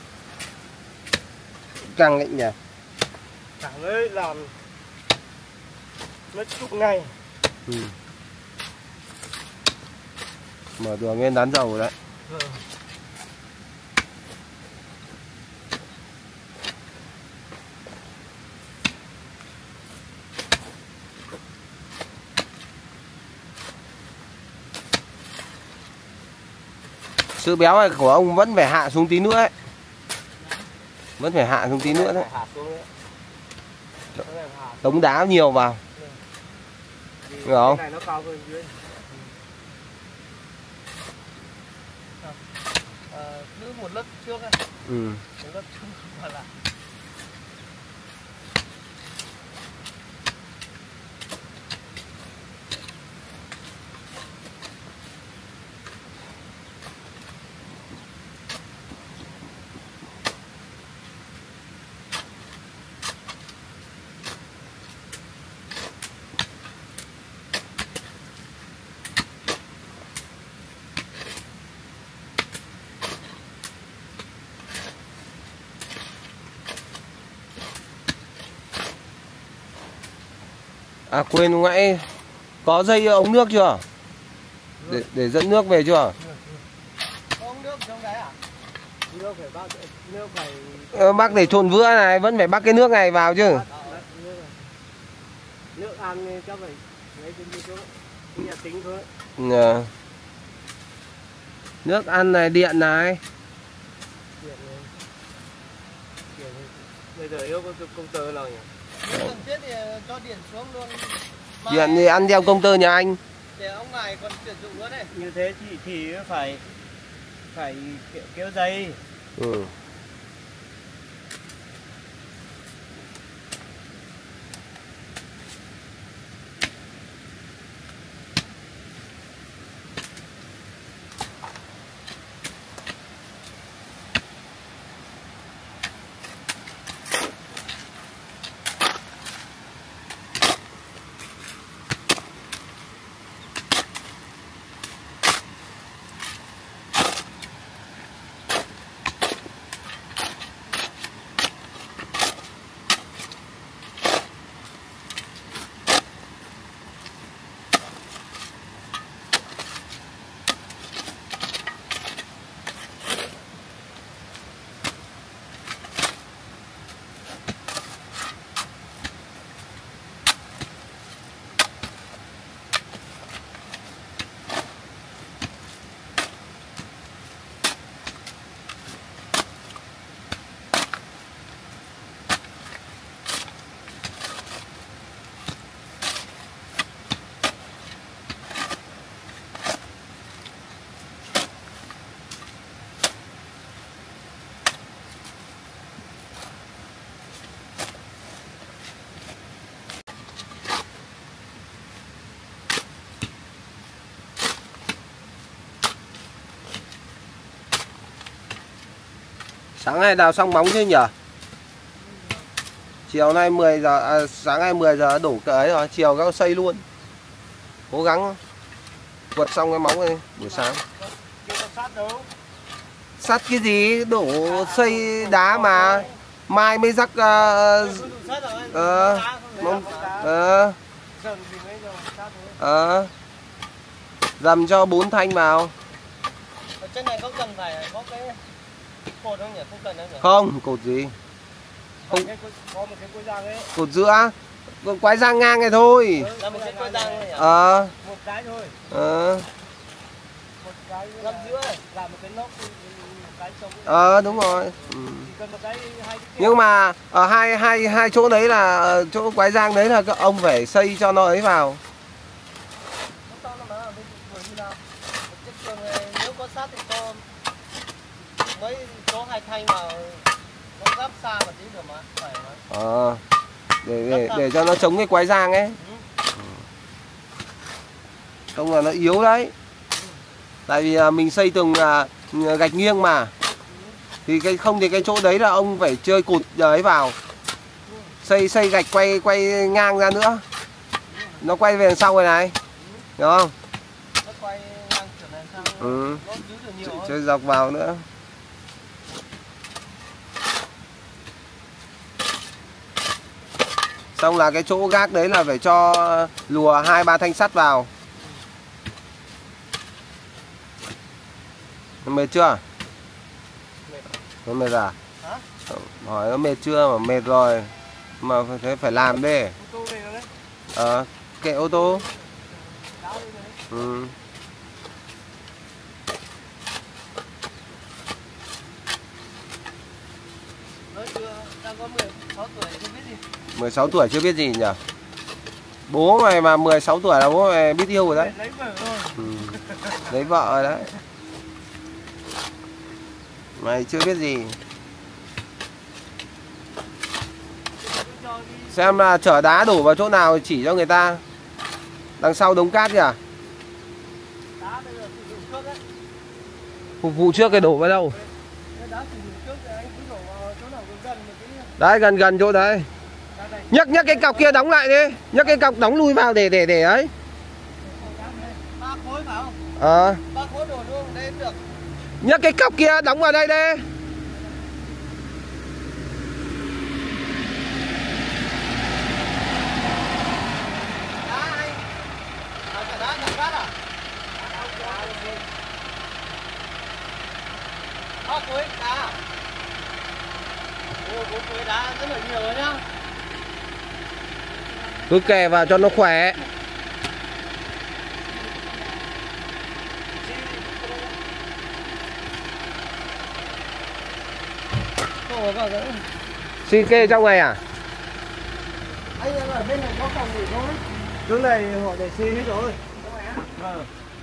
Căng đấy nhỉ. Căng ấy làm mấy chục ngày. Ừ. Mở đường lên đán dầu rồi đấy. Ừ. Sữa béo này của ông vẫn phải hạ xuống tí nữa ấy. Vẫn phải hạ xuống tí nữa đấy. Tống đá nhiều vào. Hiểu không? Cái này nó cao hơn dưới. Cứ một lớp trước ấy. Ừ. Một lớp trước là À quên lúc nãy có dây ống nước chưa? Để dẫn nước về chưa? Có ống nước trong cái à? Nước phải bác, nước phải Bác để trộn vữa này vẫn phải bắt cái nước này vào chứ. nước ăn chắc phải lấy cái chỗ nhà tính thôi. Nước ăn này, điện này. Bây giờ yêu có công tơ nào nhỉ? Cần thiết thì cho điện xuống luôn. Điện thì ăn theo công tơ nhà anh. Để ông này còn sử dụng nữa này. Như thế thì phải kéo dây. Ừ. Sáng nay đào xong bóng chứ nhỉ? Chiều nay 10 giờ sáng nay 10 giờ đủ cái ấy rồi, chiều các xây luôn. Cố gắng quật xong cái móng này buổi sáng. Sắt cái gì, đổ xây đá mà. Mai mới rắc dầm cho 4 thanh vào. Ở trên này có cần phải có cái cột không nhỉ? Không cần đâu nhỉ? Không, cột gì? Không. Có một cái cối giang ấy. Cột giữa. Quái giang ngang này thôi. Là một cái cối giang thôi nhỉ? Một cái thôi. Một cái găm giữa này, làm một cái lốp một cái trống. Đúng rồi. Chỉ cần một cái hai cái. Nhưng mà ở hai chỗ đấy là chỗ quái giang đấy là các ông phải xây cho nó ấy vào. Nếu có sắt thì cho mấy chỗ hai thanh mà nó gấp xa một tí được mà phải mà. Để cho nó chống cái quái giang ấy. Không là nó yếu đấy. Tại vì mình xây tường gạch nghiêng mà. Thì cái không thì cái chỗ đấy là ông phải chơi cột ấy vào. Xây gạch quay ngang ra nữa. Nó quay về đằng sau rồi này. Hiểu không? Nó quay ngang kiểu này sang. Nó giữ được nhiều. Chơi dọc vào nữa. Xong là cái chỗ gác đấy là phải cho lùa 2-3 thanh sắt vào. Mệt chưa? Nó mệt à? Hả? Hỏi nó mệt chưa mà mệt rồi. Mà thế phải làm đi. Kệ ô tô. Đang có 16 tuổi chưa biết gì. 16 tuổi chưa biết gì nhỉ? Bố mày mà 16 tuổi là bố mày biết yêu rồi đấy. Lấy vợ thôi. Lấy vợ rồi đấy. Mày chưa biết gì. Xem là chở đá đổ vào chỗ nào chỉ cho người ta. Đằng sau đống cát kìa. Đá bây giờ sử dụng trước đấy. Phục vụ trước cái đổ vào đâu? Đá sử dụng trước thì anh cứ đổ vào chỗ nào gần một tí. Đấy gần chỗ đấy. Nhấc cái cọc kia đóng lại đi. Nhấc cái cọc đóng lui vào để ấy. 3 khối phải không? 3 khối đổ luôn đây cũng được. Nhấc cái cọc kia đóng vào đây đi. bác cuối đá. Ô, bố cuối đá rất là nhiều rồi nhá. Cứ kè vào cho nó khỏe. Xi kê trong này à? Anh em ở bên này có phòng ngủ không ấy? Chỗ này họ để xe hết rồi. Vâng.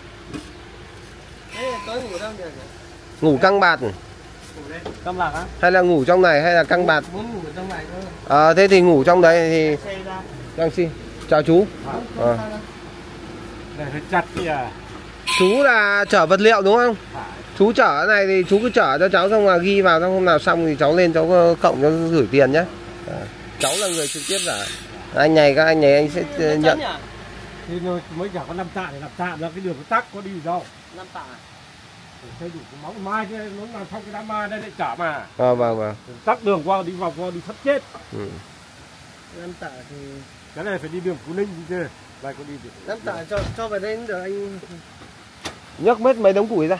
Thế tối ngủ đâu được? Ngủ căng bạt. Căng bạt á? Hay là ngủ trong này hay là căng bạt? Muốn ngủ trong này thôi. Thế thì ngủ trong đấy thì Xe ra. Đang xin. Chào chú. Này phải chặt kìa. Chú là chở vật liệu đúng không? Chú chở cái này thì chú cứ chở cho cháu, xong là ghi vào, xong hôm nào xong thì cháu lên cháu cộng cho gửi tiền nhé. Cháu là người trực tiếp giả. Anh này các anh này anh sẽ nhận. Thì mới chả có 5 tạ để làm tạ ra cái đường tắc có đi đâu. 5 tạ. Xây đủ cái móng mai chứ nó làm xong cái đám mai đây lại chả mà. Vâng. Tắc đường qua đi vòng qua đi sắp chết. 5 tạ thì cái này phải đi đường Phú Ninh đi chứ. Đây có đi được. 5 tạ cho vào đây cũng được anh. Nhấc mất mấy đống củi ra.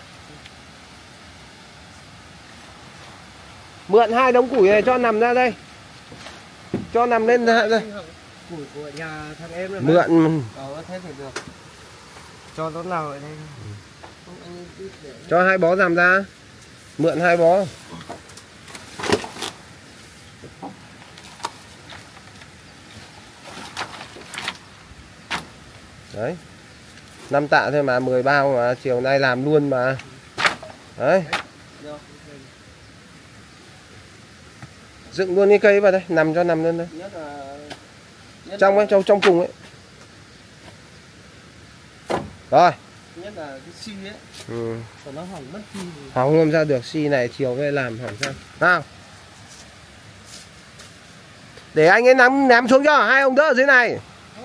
Mượn 2 đống củi này cho nằm ra đây. Cho nằm lên ra đây. Củi của nhà thằng em rồi. Mượn. Thế thì được. Cho nó nào ở đây. Cho 2 bó nằm ra. Mượn 2 bó. Đấy. 5 tạ thôi mà 10 bao mà chiều nay làm luôn mà. Đấy. Dựng luôn cái cây vào đây, nằm cho nằm lên đây. Trong ấy, trong cùng ấy. Rồi. Nhất là cái xi ấy. Còn nó hỏng mất xi thì... Hỏng không ra được, xi này chiều về làm hỏng sao. Nào. Để anh ấy ném xuống cho, hai ông đỡ ở dưới này.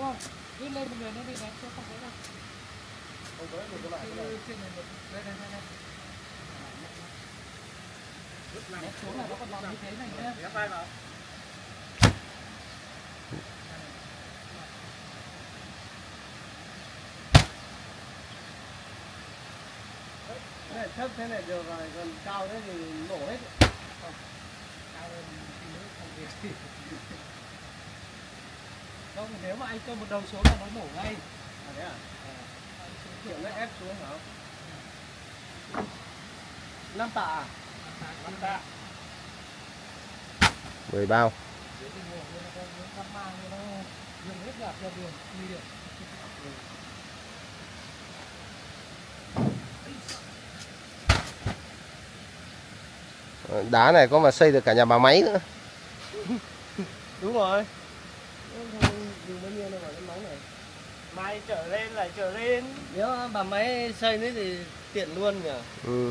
Thấp thế này được rồi, còn cao thế thì nổ hết. Không, nếu mà anh cho một đầu xuống là nó nổ ngay. Thế à? Kiểu nó ép xuống hả? 5 tạ. 5 tạ. 10 bao. Đá này có mà xây được cả nhà bà máy nữa. Đúng rồi. Dùng bao nhiêu đâu mà cái máy này. Mai trở lên lại trở lên. Nếu bà máy xây nữa thì tiện luôn nhỉ.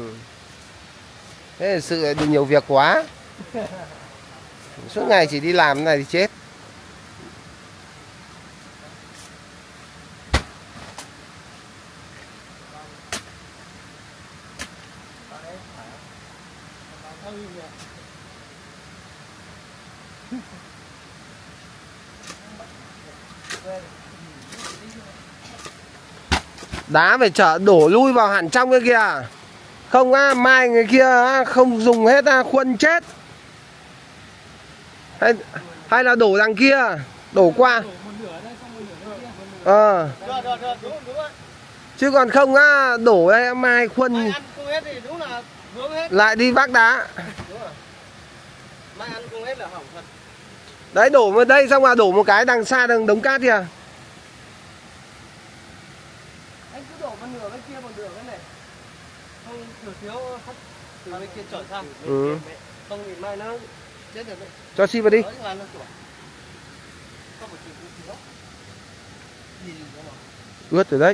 Thế là sự đi nhiều việc quá. Suốt ngày chỉ đi làm cái này thì chết. Đá phải chở đổ lui vào hẳn trong cái kia. Không á, mai người kia không dùng hết khuân chết. Hay là đổ đằng kia, đổ qua. Chứ còn không á, đổ đây mai khuân lại đi vác đá. Mai ăn không hết là hỏng thật. Đấy, đổ vào đây xong là đổ một cái đằng xa đằng đống cát kìa. Anh cứ đổ một nửa bên kia, một nửa bên này. Không thiếu khách từ bên kia trở sang. Không thì mai nó chết rồi đấy. Cho xi vào đi. Ướt rồi đấy.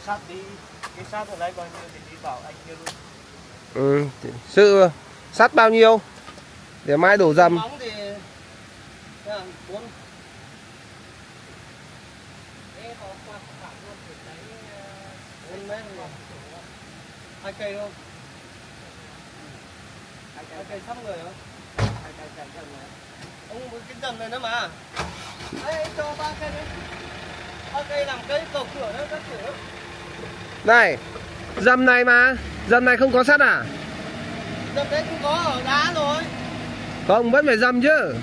Sắt đi, cái sắt ở đây bao nhiêu thì đi bảo anh kia luôn. Ừ, sự sắt bao nhiêu để mai đổ dầm. Móng thì 4. Hai cây không? Hai cây sắp người không? Hai cây chạy dầm này. Ông muốn cái dầm này nữa mà. Đấy, cho 3 cây đi. 3 cây làm cây cầu cửa đó, các cửa. Này, dầm này mà, dầm này không có sắt à? Dầm đấy cũng có ở đá rồi. Không, vẫn phải dầm chứ.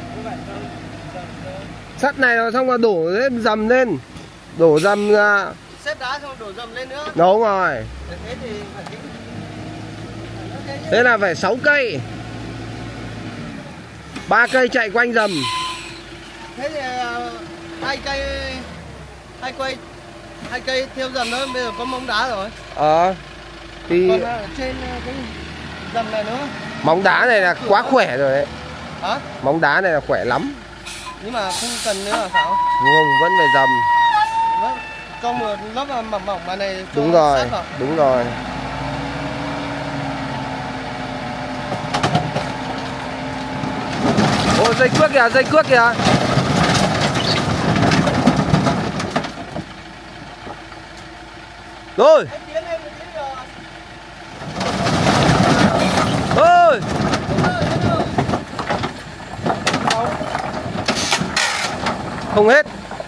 Sắt này rồi xong rồi đổ thêm dầm lên. Đổ dầm Xếp đá xong đổ dầm lên nữa. đúng rồi. Thế thì phải tính. Thế là phải 6 cây. 3 cây chạy quanh dầm. Thế thì 2 cây theo dầm thôi, bây giờ có móng đá rồi. Thì Còn ở trên cái dầm này nữa. móng đá này là quá khỏe rồi đấy. Hả? Móng đá này là khỏe lắm. Nhưng mà không cần nữa hả Thảo? Không, vẫn phải dầm. Vâng, cho một lớp mỏng mỏng mà này cho Đúng rồi, sát vào. đúng rồi. Ôi dây cước kìa, dây cước kìa. Rồi. Anh tiến lên một tí rồi. Ôi. Không hết.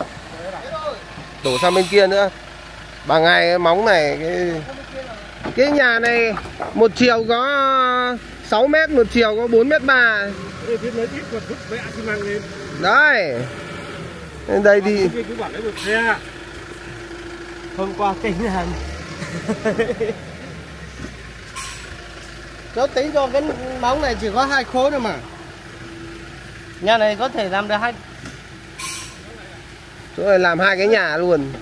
Đổ sang bên kia nữa. Bằng ngày cái móng này cái nhà này một chiều có 6 mét, một chiều có 4,3 m. Đấy. Đây thì Hôm qua tính hàng. Cháu tính cho cái móng này chỉ có 2 khối thôi mà. Nhà này có thể làm được 2. chỗ này làm 2 cái nhà luôn.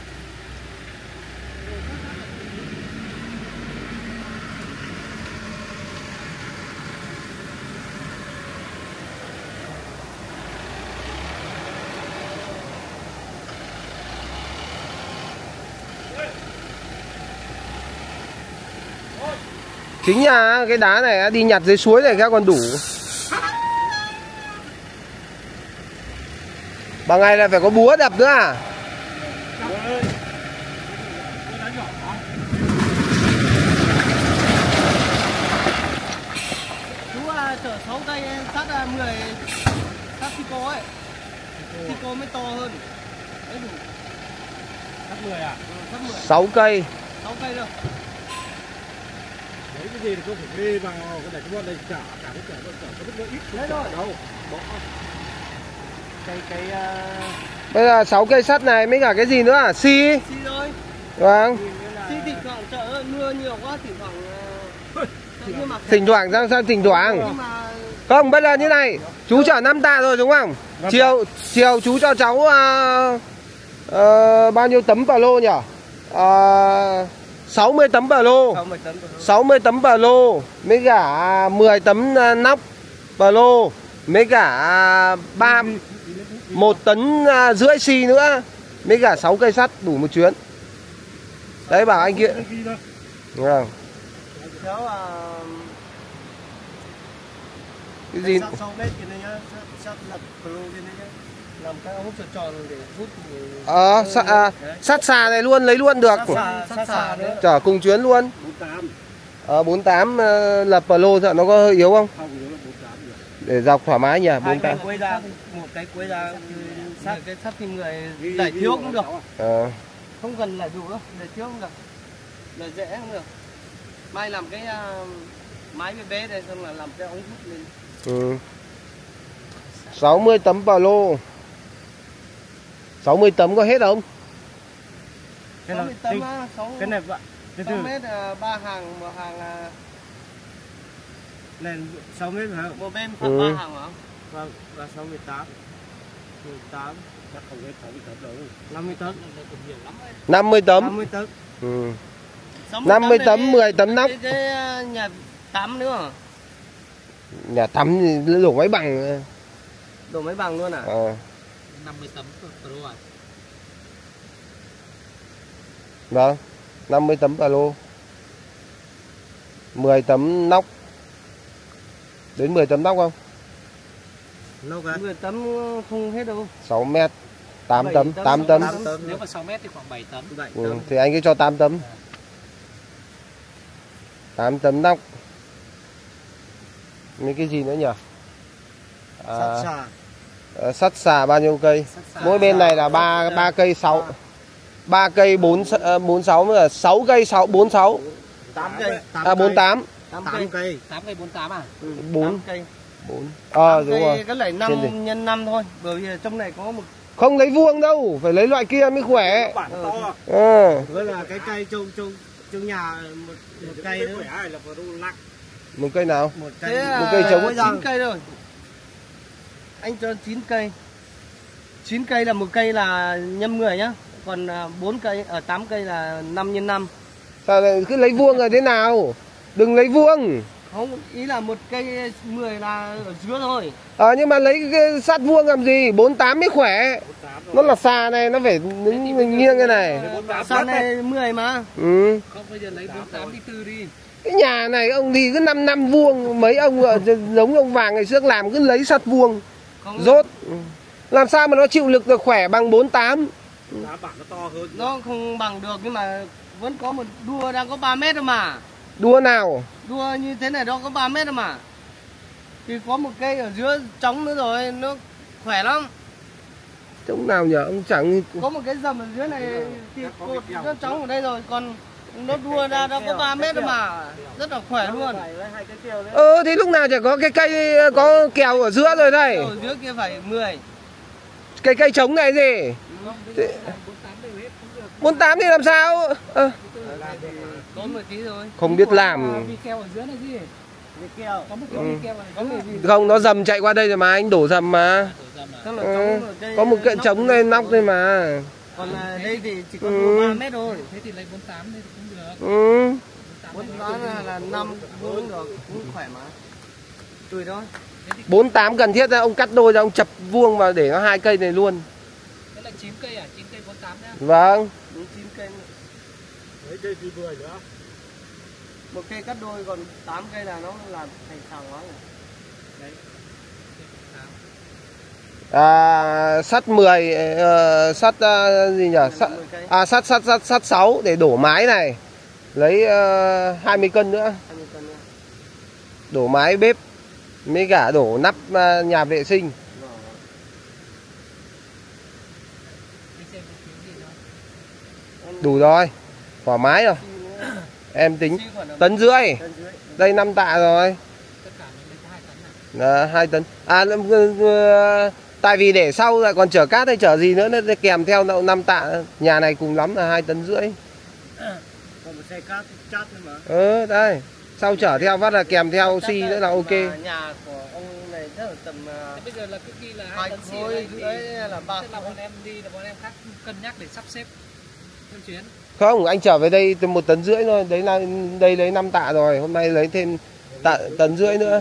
Chính nhà cái đá này đi nhặt dưới suối này các còn đủ. Bằng ngày là phải có búa đập nữa à? Chú chở 6 cây sắt 10 sắt Tico ấy. Tico mới to hơn. Đấy đủ. Sắt 10 à? Sắt 10. 6 cây. 6 cây đâu. Đấy cái gì thì không phải đi vào cái này cái bọn này chả cả cái chả có biết ít Đấy rồi. đâu. Cái Bây giờ 6 cây sắt này mới cả cái gì nữa à? Xi. xi rồi. Vâng. Xi thỉnh thoảng chợ mưa nhiều quá thỉnh thoảng nhưng mà Thỉnh thoảng sang thỉnh thoảng. nhưng mà Không, bây giờ như này, chú chở 5 tạ rồi đúng không? Chiều chú cho cháu bao nhiêu tấm bà lô nhỉ? 60 tấm bà lô. 60 tấm bà lô mới cả 10 tấm nóc bà lô mới cả 1,5 tấn xi nữa mới cả 6 cây sắt đủ một chuyến. Đấy bảo anh kia. Vâng. Cháu Cái gì? 6 mét kia này nhá, sắt lật pro kia này nhá. Làm cái ống tròn tròn để hút sắt xà này luôn lấy luôn được. Sắt xà nữa. Chở cùng chuyến luôn. 48 lập pro sợ nó có hơi yếu không? Để dọc thoải mái nhỉ, 48. Cái quay ra, một cái quay ra sát cái sắt thì người đẩy thiếu cũng được. Không cần lại đủ đâu, đẩy thiếu cũng được. Đẩy dễ cũng được. Mai làm cái máy bé đây xong là làm cái ống hút lên. 60 tấm bà lô. 60 tấm có hết không? 60 tấm á, cái này vậy. 6 mét 3 hàng, một hàng Lên 6 mét phải không? một bên phần 3 hàng hả? Vâng, và 68. 18 chắc không hết 60 tấm đâu. 50 tấm. 50 tấm. 50 tấm. 50 tấm, 10 tấm nóc. Cái nhà tắm nữa. Nhà tắm thì đổ máy bằng. Đổ máy bằng luôn à? 50 tấm pro à? Vâng, 50 tấm ba lô, 10 tấm nóc. Đến 10 tấm nóc không? Lâu cả. 10 tấm không hết đâu. 6 mét, 8 tấm, 8 tấm. 8 tấm. Nếu mà 6 mét thì khoảng 7 tấm. 7 Ừ, tấm. thì anh cứ cho 8 tấm. 8 tấm nóc. Mấy cái gì nữa nhỉ? Sắt xà. Sắt xà bao nhiêu cây? Mỗi bên này là 3 cây 6. 3 cây 46 mới là 6 cây 46. 8 cây. 48. 8 cây. 8 cây 48 à? 4 cây. 4. cây, Đúng rồi. cái này Trên đi. 5 x 5 thôi, bởi vì trong này có một Không lấy vuông đâu, phải lấy loại kia mới khỏe. bản to. Với là cái cây trong nhà một cây nữa. Một cây nào? Một cây trống có 9 cây rồi. Anh cho 9 cây. 9 cây là một cây là nhâm người nhá. Còn 4 cây ở 8 cây là 5 x 5. Sao lại cứ lấy vuông rồi thế nào? Đừng lấy vuông. Không, ý là một cây 10 là ở dưới thôi. Nhưng mà lấy cái sắt vuông làm gì? 48 mới khỏe. Nó là xà này, nó phải nghiêng cái này. Sao này 10 mà. Ừ. Không, bây giờ lấy 48 đi 4 đi. Cái nhà này ông thì cứ 5 năm vuông. Mấy ông giống ông Vàng ngày trước làm cứ lấy sắt vuông. Không, Rốt. Làm sao mà nó chịu lực được khỏe bằng 48? nó không bằng được, nhưng mà vẫn có một đua đang có 3 mét thôi mà. Đua nào? Đua như thế này đó có 3 mét thôi mà. Thì có một cây ở dưới trống nữa rồi, nó khỏe lắm. Trống nào nhỉ? Ông chẳng... Có một cái dầm ở dưới này thì cột nó trống ở đây rồi, còn nó đua ra đó có 3 mét thôi mà. Rất là khỏe luôn. Thì lúc nào chả có cái cây có kèo ở giữa rồi đây. Ở dưới kia phải 10. Cái cây trống này gì? 48 thì làm sao? Có một tí thôi. Không biết làm. Vì keo ở dưới là gì? Vì keo. Có một cái keo này có cái gì? Không, nó dầm chạy qua đây rồi mà, anh đổ dầm mà. Có một cây trống đây nóc đây mà. Còn đây thì chỉ có 3 mét thôi. Thế thì lấy 48 đây thì cũng được. 48 là 5 cũng được, cũng khỏe mà. Tùy thôi. 48 cần thiết ra, ông cắt đôi ra, ông chập vuông vào để nó 2 cây này luôn. Thế là 9 cây à? 9 cây 48 nhá. Vâng. Đúng 9 cây. Mấy cây thì 10 nữa. Một cây cắt đôi, còn 8 cây là nó làm thành sào hóa rồi. Đấy. Sắt 10, sắt gì nhỉ? Sắt 6 để đổ mái này. Lấy 20 cân nữa. 20 cân nữa. Đổ mái bếp. Mới cả đổ nắp nhà vệ sinh. Đủ rồi. Thoải mái rồi. Em tính tấn rưỡi. Đây 5 tạ rồi. 2 tấn. Tại vì để sau lại còn chở cát hay chở gì nữa, nó kèm theo 5 tạ. Nhà này cùng lắm là 2 tấn rưỡi. Còn một xe cát chát thôi mà. Đây. Sau chở theo phát là kèm theo xi nữa là ok. Nhà của ông này chắc là tầm bây giờ là cứ ghi là 2 tấn rưỡi là 3. Tức là bọn em đi là bọn em khác cân nhắc để sắp xếp theo chuyến. Không, anh trở về đây từ 1 tấn rưỡi thôi. Đấy là đây lấy 5 tạ rồi. Hôm nay lấy thêm tấn rưỡi nữa.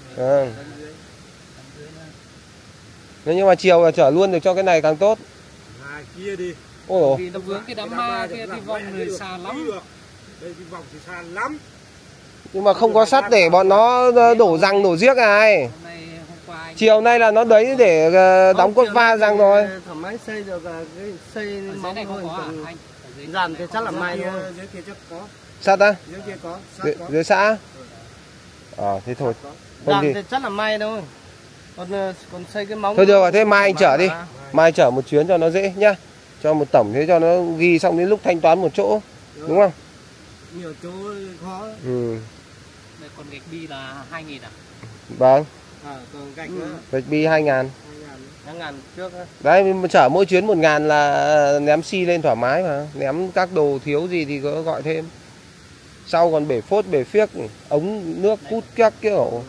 Nếu như mà chiều là chở luôn được cho cái này càng tốt. Kia đi. Ôi vì nó vướng cái đám ma kia thì vòng người xa lắm. Đây thì vòng thì xa lắm. Nhưng mà không có sắt để bọn nó đổ răng đổ giếc này. Chiều nay là nó đấy để đóng cốt va răng rồi. Thoải mái xây được cái xây móng thôi. Dàn thì chắc là mai thôi. Dưới kia chắc có. Sắt á? Dưới kia có. Dưới xã? Thế thôi. Dàn thì chắc là mai thôi. Còn xây cái móng. Thôi được rồi, thế mai anh chở đi. Mai chở một chuyến cho nó dễ nhá. Cho một tổng thế cho nó ghi xong đến lúc thanh toán một chỗ. Đúng không? Nhiều chỗ khó. Đây còn gạch bi là 2.000 à? Vâng. Còn gạch nữa. Gạch bi 2.000. 2.000 trước á. Đấy, chở mỗi chuyến 1.000 là ném xi lên thoải mái mà. Ném các đồ thiếu gì thì có gọi thêm. Sau còn bể phốt, bể phiếc, ống nước hút các kiểu.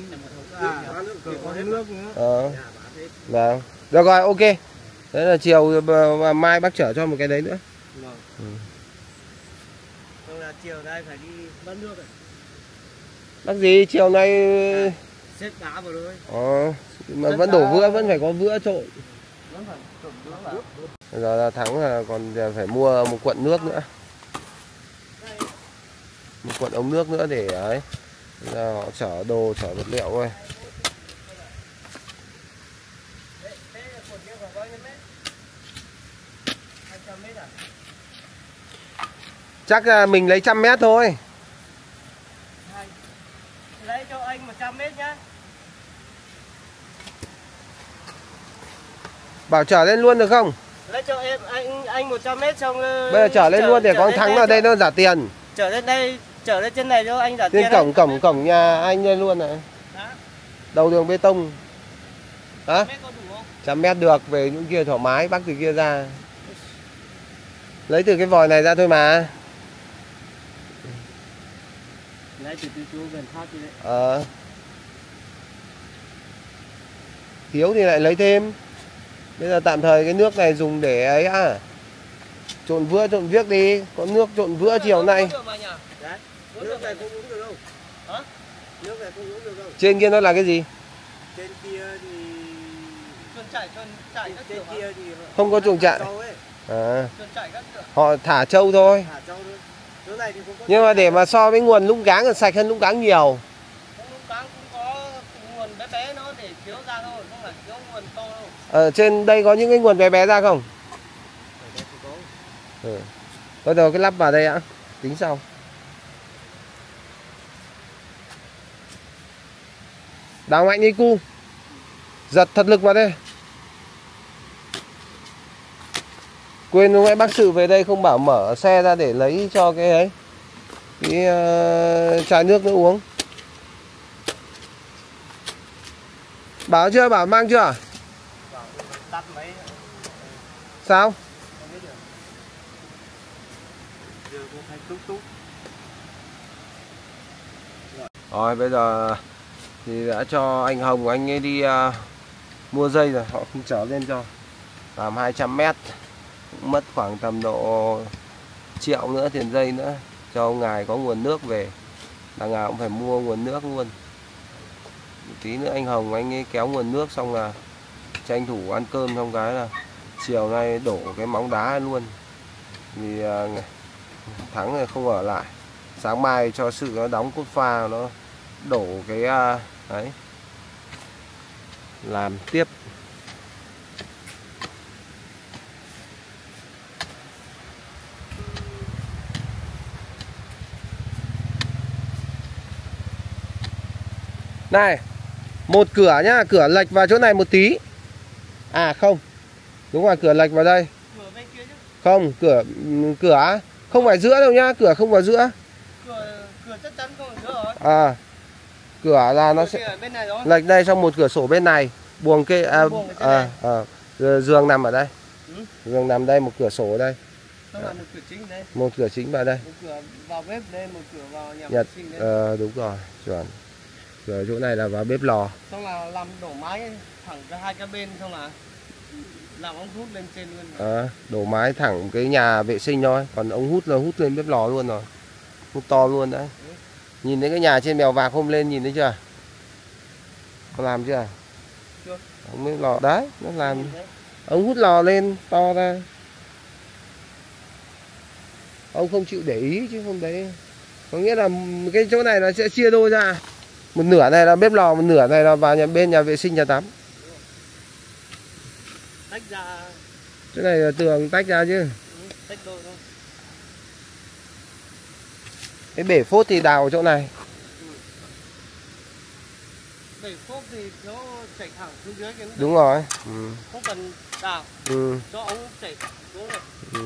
Có nước nữa. Vâng. Được rồi, ok. Đấy là chiều mai bác chở cho một cái đấy nữa. Xong là chiều đây phải đi bắt nước rồi. Bác gì, chiều nay Xếp đá vào rồi. mà vẫn đổ vữa, vẫn phải có vữa trộn. Vẫn phải trộn vữa vào. Giờ là Thắng là còn phải mua một quận nước nữa. một cuộn ống nước nữa để ấy là họ chở đồ, chở vật liệu thôi. Chắc là mình lấy 100 mét thôi. Lấy cho anh 100 mét nhá. Bảo chở lên luôn được không? Lấy cho em anh 100 mét xong. Bây giờ chở lên luôn để có thắng ở đây nó trả tiền. Chở lên đây, chở lên trên này cho anh trả tiền. Lên cổng nhà anh lên luôn này. Đầu đường bê tông. Hả? 100 mét được, về những kia thoải mái, bắt từ kia ra. Lấy từ cái vòi này ra thôi mà. Lấy từ chú gần thoát đi đấy. Thiếu thì lại lấy thêm. Bây giờ tạm thời cái nước này dùng để ấy à. Trộn vữa trộn viếc đi. Có nước trộn vữa chiều nay. Nước này không uống được đâu. Hả? Nước này không uống được đâu. Trên kia nó là cái gì? Trên kia thì chuồng chải trên kia thì không có chuồng trại. Họ thả trâu thôi. Chỗ này thì không có. Nhưng mà để mà so với nguồn lũng cáng là sạch hơn lũng cáng nhiều. Lũng cáng cũng có nguồn bé bé nó để chiếu ra thôi, không phải chiếu nguồn to đâu. Ở trên đây có những cái nguồn bé bé ra không? Bây giờ cái lắp vào đây ạ, tính sau. Đào mạnh đi cu. Giật thật lực vào đây. Quên lúc nãy bác sự về đây không bảo mở xe ra để lấy cho cái ấy, cái chai nước nữa uống. Bảo chưa? Bảo mang chưa? Sao? Rồi bây giờ thì đã cho anh Hồng anh ấy đi mua dây rồi, họ không chở lên cho. Làm 200 mét cũng mất khoảng tầm độ 1 triệu nữa tiền dây nữa cho ông ngài có nguồn nước về. Đằng nào cũng phải mua nguồn nước luôn. Một tí nữa anh Hồng anh ấy kéo nguồn nước xong là tranh thủ ăn cơm, xong cái là chiều nay đổ cái móng đá luôn. Vì Thắng này không ở lại. Sáng mai cho sự nó đóng cốt pha, nó đổ cái đấy, làm tiếp. Này, một cửa nhá, cửa lệch vào chỗ này một tí. À không, đúng rồi, cửa lệch vào đây. Không, cửa không phải giữa đâu nhá, cửa không vào giữa. Cửa chắc chắn không vào giữa rồi. À, cửa là nó sẽ lệch đây, xong một cửa sổ bên này, buồng kê giường nằm ở đây. Giường nằm đây, một cửa sổ ở đây. Xong là một cửa chính đây. Một cửa chính vào đây. Một cửa vào bếp đây, một cửa vào nhà vệ sinh đây. Đúng rồi, chuẩn. Rồi chỗ này là vào bếp lò. Xong là làm đổ mái thẳng ra hai cái bên, xong là làm ống hút lên trên luôn. Đổ mái thẳng cái nhà vệ sinh thôi, còn ống hút là hút lên bếp lò luôn rồi. Hút to luôn đấy. Nhìn thấy cái nhà trên Mèo Vạc hôm lên nhìn thấy chưa? Có làm chưa? Chưa. Ống bếp lò đấy, nó làm ống hút lò lên to ra. Ông không chịu để ý chứ không đấy. Có nghĩa là cái chỗ này nó sẽ chia đôi ra. Một nửa này là bếp lò, một nửa này là vào bên nhà vệ sinh, nhà tắm. Tách ra. Chỗ này là tường tách ra chứ. Tách đôi thôi. Cái bể phốt thì đào ở chỗ này. Bể phốt thì nó chảy thẳng xuống dưới cái. Đúng rồi. Không cần đào. Cho ống chảy xuống này.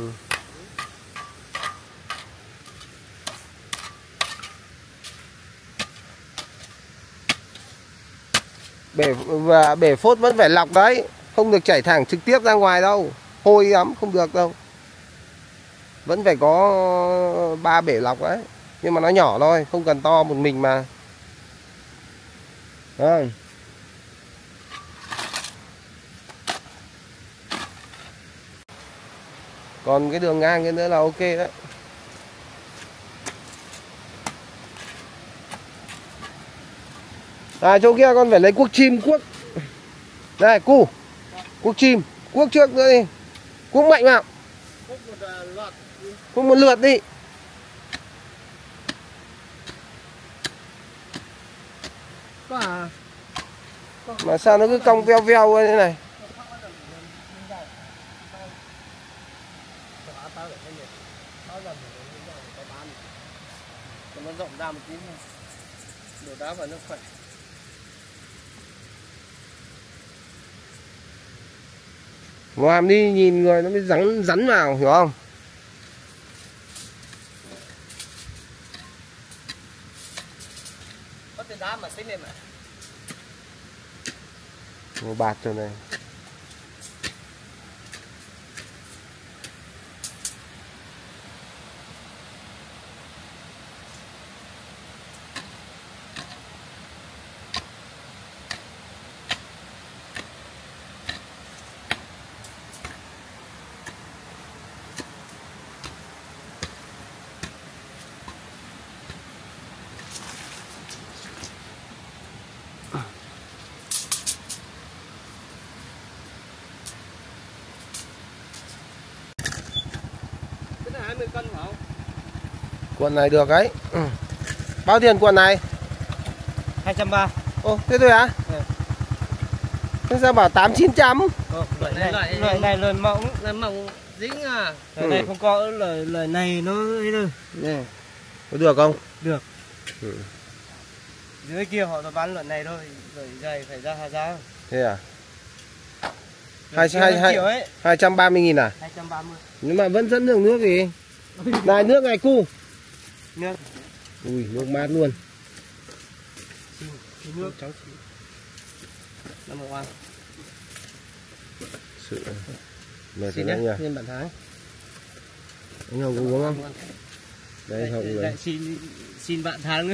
Bể phốt vẫn phải lọc đấy, không được chảy thẳng trực tiếp ra ngoài đâu, hôi lắm, không được đâu. Vẫn phải có 3 bể lọc đấy, nhưng mà nó nhỏ thôi, không cần to một mình mà. Rồi. Còn cái đường ngang cái nữa là ok đấy. À, chỗ kia con phải lấy cuốc chim, cuốc. Đây, cu. Cuốc chim, cuốc trước nữa đi. Cuốc mạnh vào. Cuốc một lượt đi. Mà sao nó cứ cong veo veo như thế này? Nó rộng ra một tí thôi. Đổ đá vào nó khỏe. Làm đi nhìn người nó mới rắn vào, hiểu không? Có cái đá mà xích lên mà. Một bạt rồi này. Cái này 20 cân phải không? Quần này được đấy. Bao tiền quần này? 230. Ô, thế thôi á? Ừ. Thế sao bảo 800-900? Loại này lời mỏng dính à. Loại này không có lời này nó ấy đâu. Nè. Có được không? Được. Dưới kia họ nó bán loại này thôi, rồi dày phải ra Hà Giang. Thế à? 230.000 à? 230. Nhưng mà vẫn dẫn đường nước gì? Này nước này cu. Nước. Ui, nước mát luôn. Nước cháu xí. Năm một ăn. Sự mệt Xin rồi nhé, nhỉ. xin bản tháng. Anh Hồng uống không? Đây Hồng rồi. Xin bạn tháng nữa.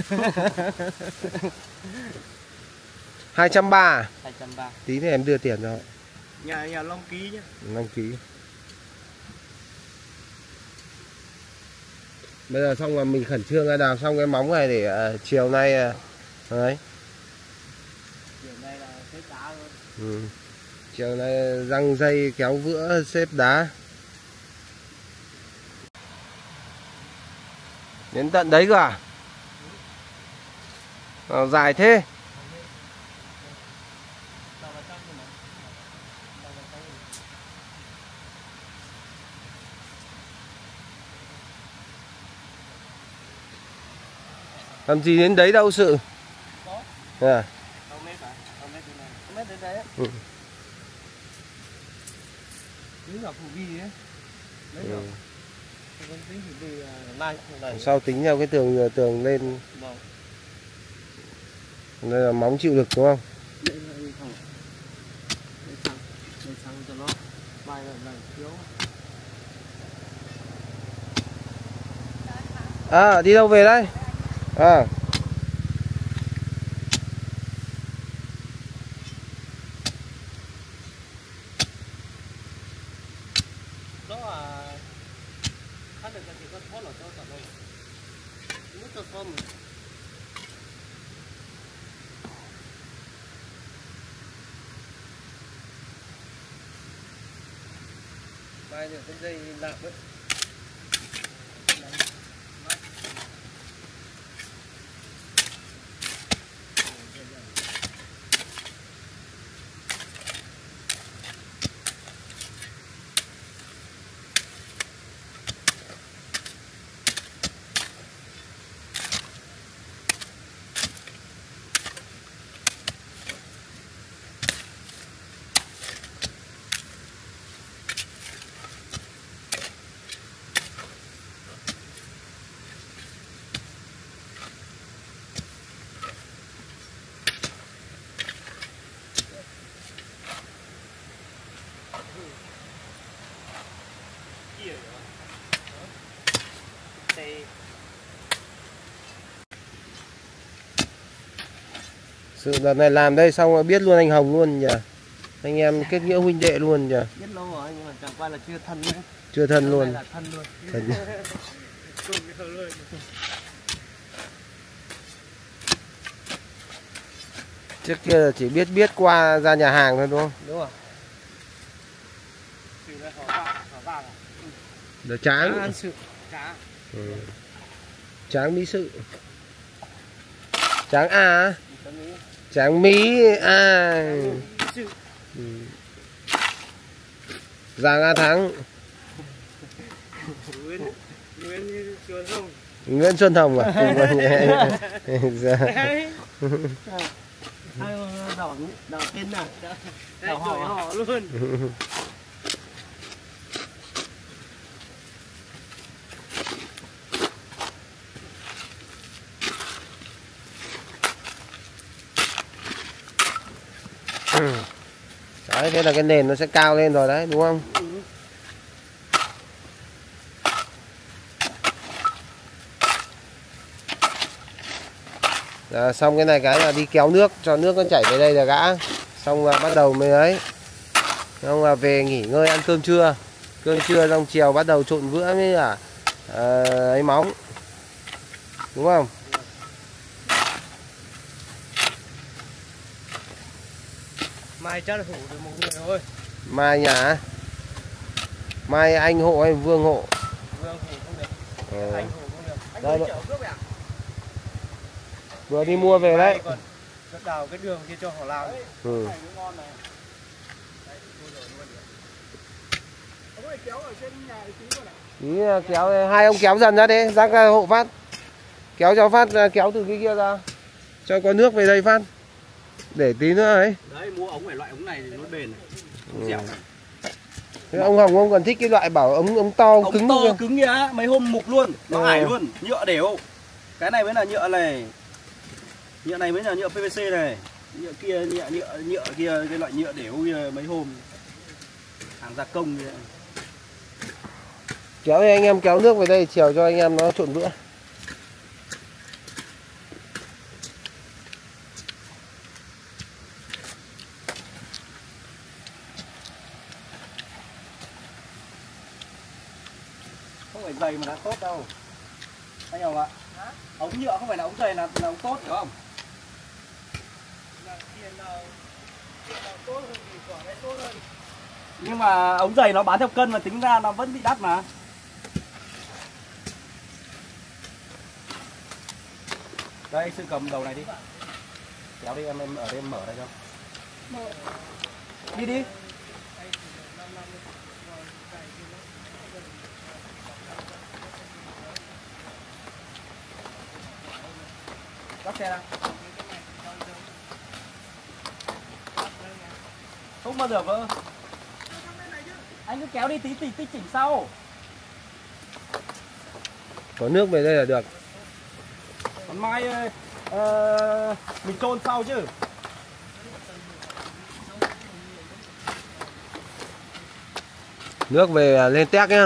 230 à? 230. Tí nữa em đưa tiền cho. Nhà Long Ký nhá. Đăng ký. Bây giờ xong là mình khẩn trương ra đào xong cái móng này để chiều nay đấy. Chiều nay là xếp đá luôn. Chiều nay răng dây kéo vữa xếp đá. Đến tận đấy cơ à? Dài thế. Làm gì đến đấy đâu sự. À. Không mét à? Không mét đến này. Không mét đến đấy á. Tính là phụ vi ấy. Đấy rồi. Không tính phụ vi này. Sau tính theo cái tường lên. Vâng. Đây là móng chịu lực đúng không? Đây là đi thẳng. Đây xăng cho nó. Mai là thiếu. À, đi đâu về đây? À. Đó là hát được cái gì con thoát ở cho tận đây. Nước cho xong. Mai được cái dây nạp đấy. Sự đợt này làm đây xong rồi biết luôn anh Hồng luôn nhỉ. Anh em kết nghĩa huynh đệ luôn nhỉ. Biết lâu rồi nhưng mà chẳng qua là chưa thân nữa. Chưa thân luôn. Là thân luôn. Thân. Trước kia là chỉ biết qua ra nhà hàng thôi đúng không? Đúng rồi. Được Tráng. Ăn sự. Cá. Tráng Mỹ Sự. Tráng A. Tráng Mỹ à. Ừ. Giang A Thắng. Nguyễn Xuân Hồng à? Dạ. Đỏ tên nào? Đỏ họ luôn. Đấy, thế là cái nền nó sẽ cao lên rồi đấy, đúng không? Xong cái này cái là đi kéo nước, cho nước nó chảy về đây là đã. Xong là bắt đầu mới ấy. Xong là về nghỉ ngơi ăn cơm trưa. Cơm trưa xong chiều bắt đầu trộn bữa với cả ấy móng. Đúng không? Mai chắc là hộ được một người thôi. Mai nhà. Mai anh hộ hay Vương hộ? Vương hộ không được. Anh hộ không được. Anh đây đi chợ cướp à? Vừa đi mua về đấy. Còn đào cái đường kia cho họ làm. Ừ. Ngon này. Ông này kéo ở trên nhà tí rồi này. Ý kéo, hai ông kéo dần ra đi, ra hộ Phát. Kéo cho Phát, kéo từ cái kia ra. Cho có nước về đây Phát. Để tí nữa ấy. Đấy, mua ống phải loại ống này thì nó bền này. Ừ. Dẻo. Thế ông Hồng ông còn thích cái loại bảo ống to Ống cứng to kia. cứng kìa, mấy hôm mục luôn, nó ải Ừ. luôn, nhựa đều. Cái này mới là nhựa này. Nhựa này mới là nhựa PVC này. Nhựa kia nhựa kia cái loại nhựa đều kia mấy hôm. Hàng gia công kia. Kéo thì anh em kéo nước về đây, chiều cho anh em nó trộn bữa. Không phải dày mà đã tốt đâu. Anh Hồng ạ. Ống nhựa không phải là ống dày là ống tốt hiểu không? Nhưng mà ống dày nó bán theo cân mà tính ra nó vẫn bị đắt mà. Đây sư cầm đầu này đi. Kéo đi em ở đây em mở đây cho. Đi đi. Bắt xe ra. Không bao giờ vỡ. Anh cứ kéo đi tí chỉnh sau. Có nước về đây là được. Còn mai mình chôn sau chứ. Nước về lên tét nhá.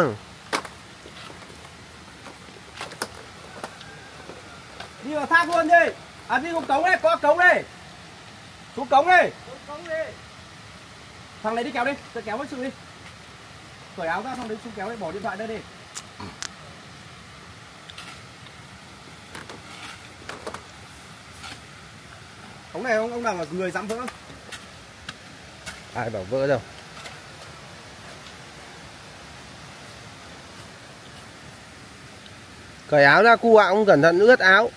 Đi vào thác luôn đi. À đi xuống cống đây, có cống đây. Xuống cống đi. Thằng này đi kéo đi, tự kéo với sự đi. Cởi áo ra thằng đấy xuống kéo đi, bỏ điện thoại đây đi. Ống này ông nào là người dám vỡ. Ai bảo vỡ đâu. Cởi áo ra cu ạ, ông cẩn thận ướt áo.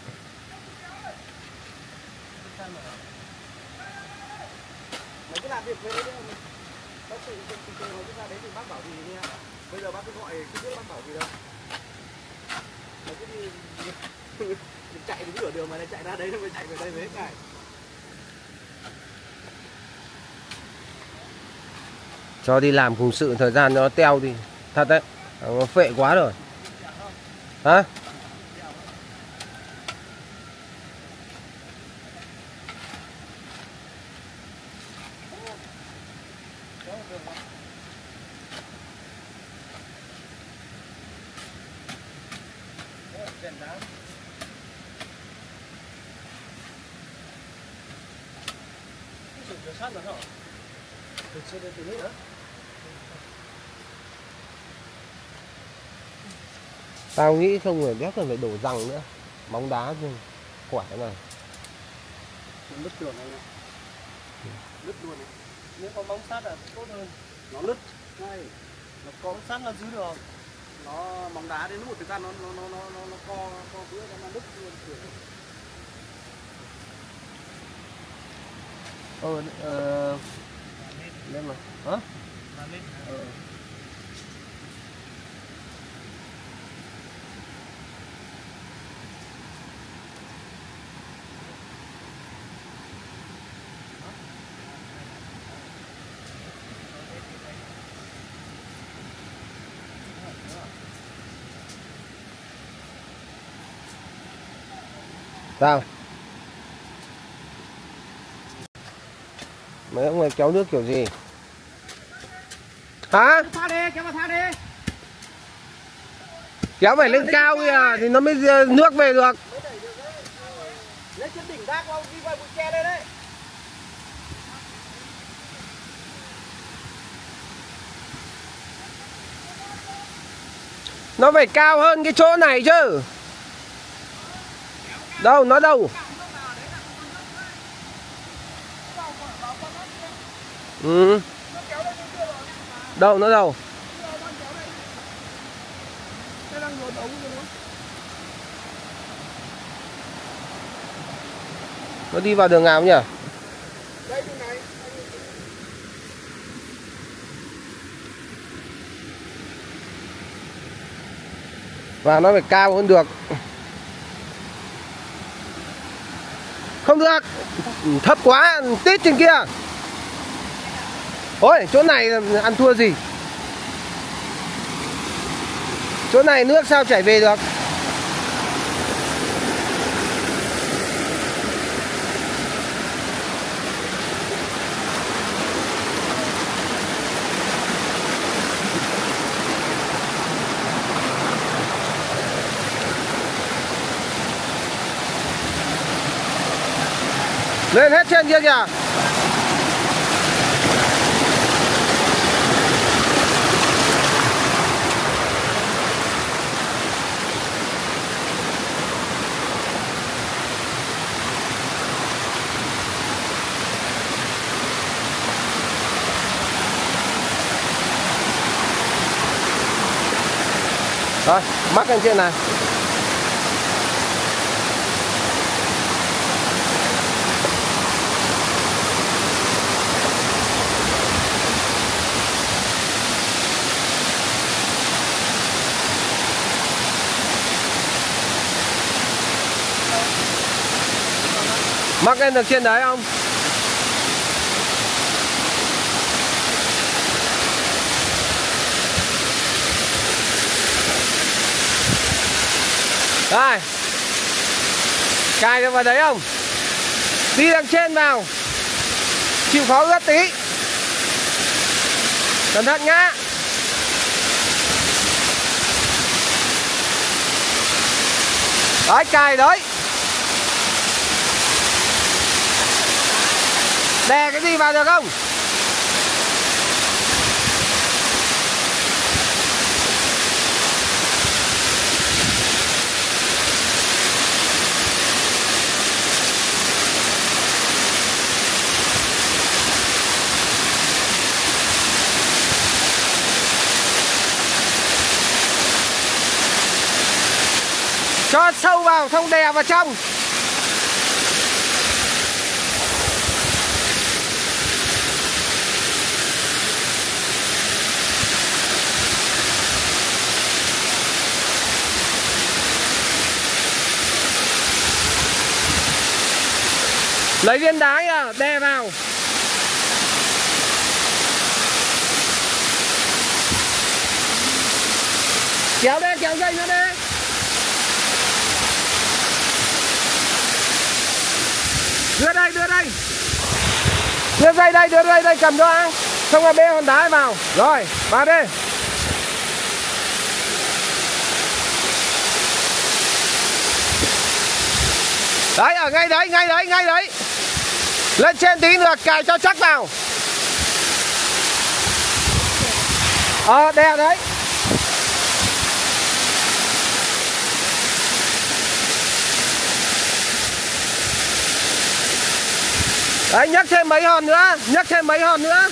Mấy cái làm việc với đấy bác sĩ nói ra đấy thì bác bảo gì nha. Bây giờ bác cứ gọi cứ biết bác bảo gì đâu. Mấy cái đi chạy đúng nửa đường mà lại chạy ra đấy nó mới chạy về đây với cái. Cho đi làm cùng sự thời gian nó teo đi. Thật đấy, nó phệ quá rồi. Hả? Tao nghĩ không phải đéo cần phải đổ rằng nữa. Bóng đá nhưng quả này. Nó lứt đường này. Lứt luôn này. Nếu có móng sắt là tốt hơn. Nó lứt ngay. Nó có móng sắt là giữ được. Nó bóng đá đến một thời gian nó co bữa nó lứt luôn. Lên mà. Hả? Sao? Mấy ông này kéo nước kiểu gì? Hả? Tha đi, kéo vào tha đi. Kéo phải lên cao kìa thì nó mới nước về được. Lên trên đỉnh ra qua đi qua bụi tre đây đấy. Nó phải cao hơn cái chỗ này chứ. Đâu, nó đâu? Ừ. Đâu, nó đâu? Nó đi vào đường nào nhỉ? Đây đường này. Và nó phải cao hơn được. Không được. Thấp quá, tít trên kia. Ôi, chỗ này ăn thua gì? Chỗ này nước sao chảy về được? Lên hết trên kia kìa. Rồi, mắc lên trên này. Mắc lên được trên đấy không? Đây. Cài được vào đấy không? Đi đằng trên vào. Chịu khó ướt tí. Cẩn thận nhá. Đấy, cài đấy. Đè cái gì vào được không? Cho sâu vào, không đè vào trong. Lấy viên đá à, đè vào. Kéo đây, kéo dây nữa đây. Đưa đây, đưa đây. Đưa dây đây, đưa dây đây, cầm cho anh. Xong rồi bê hòn đá vào. Rồi, vào đi. Đấy, ở ngay đấy, ngay đấy, ngay đấy. Lên trên tí nữa, cài cho chắc vào. Đè đấy. Đấy, nhấc thêm mấy hòn nữa, nhấc thêm mấy hòn nữa.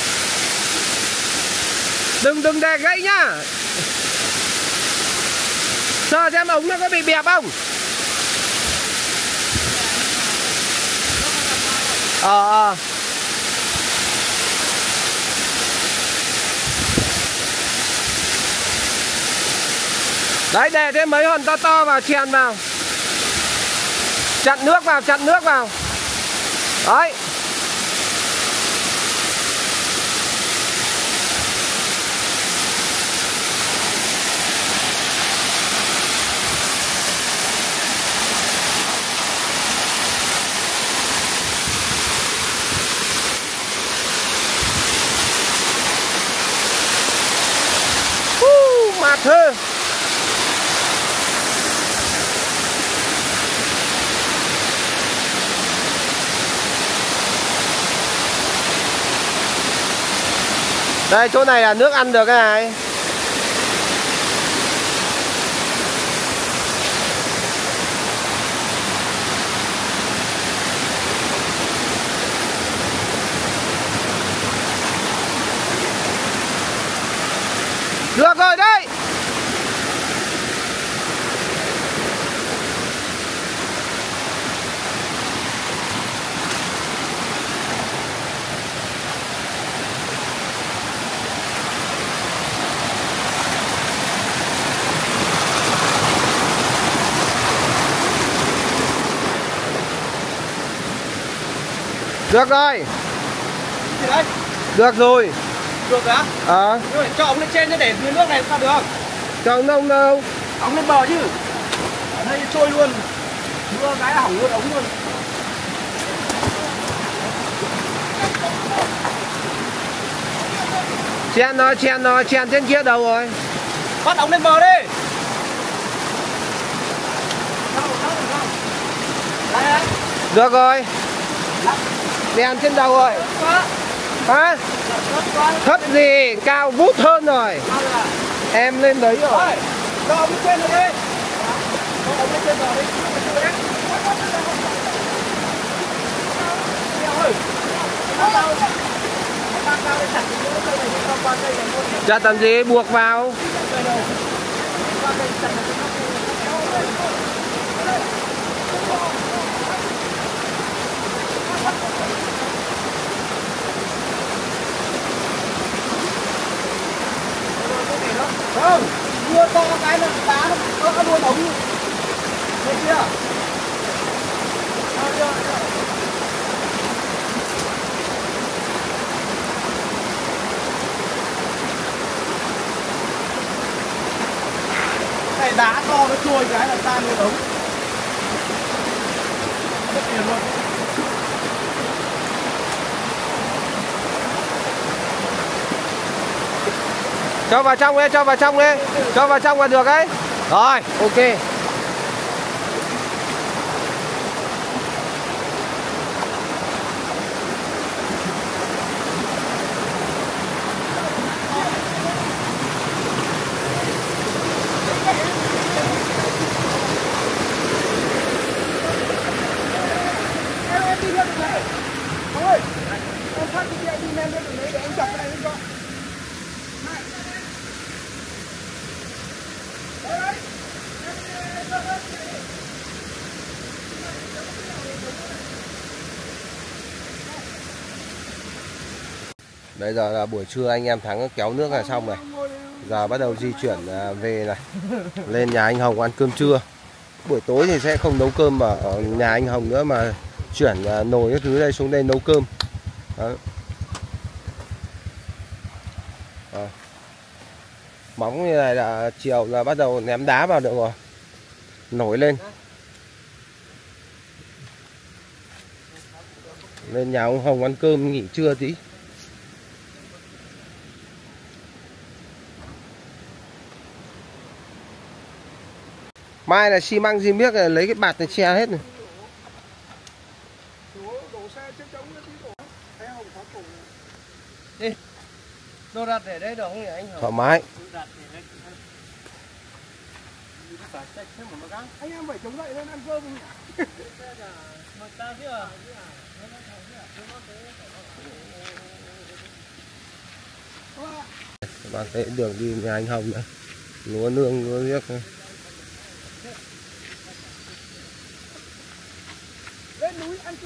Đừng đè gãy nhá. Sờ xem ống nó có bị bẹp không. Đấy, để thêm mấy hòn to to vào, chèn vào. Chặn nước vào, chặn nước vào. Đấy. Mát hơn. Đây, chỗ này là nước ăn được cái này. Được rồi đấy. Được rồi. Gì đấy? Được rồi. Được á? Nhưng mà cho ống lên trên để dưới nước này sao được? Cho ống đâu? Ống lên bờ chứ. Ở đây trôi luôn. Mưa cái là hỏng luôn ống luôn. Chèn trên kia đầu rồi. Bắt ống lên bờ đi. Được rồi. Đèn trên đầu rồi. Hả? Thấp gì? Cao vút hơn rồi. Em lên đấy rồi. Cho ống lên trên rồi đi. Cho ống lên trên rồi đi. Chặt làm gì? Buộc vào. Không, mưa to cái là đá nó vỡ luôn ống. Thấy chưa? Này đá to nó trôi cái là tan luôn ống. Mất tiền luôn. Cho vào trong đi, cho vào trong đi. Cho vào trong là được đấy. Rồi, ok. Bây giờ là buổi trưa anh em Thắng kéo nước này xong này. Giờ bắt đầu di chuyển về này. Lên nhà anh Hồng ăn cơm trưa. Buổi tối thì sẽ không nấu cơm ở nhà anh Hồng nữa mà chuyển nồi các thứ đây xuống đây nấu cơm. Đó. Đó. Móng như này là chiều là bắt đầu ném đá vào được rồi. Nổi lên. Lên nhà ông Hồng ăn cơm nghỉ trưa tí. Mai là xi măng gì biết là lấy cái bạt này che hết này. Đi. Đồ đặt để đây được không nhỉ anh Hồng? Thoải mái. Anh em phải chống dậy lên ăn cơm nhỉ? Các bạn thấy đường đi nhà anh Hồng này. Lúa nương, lúa riếc này.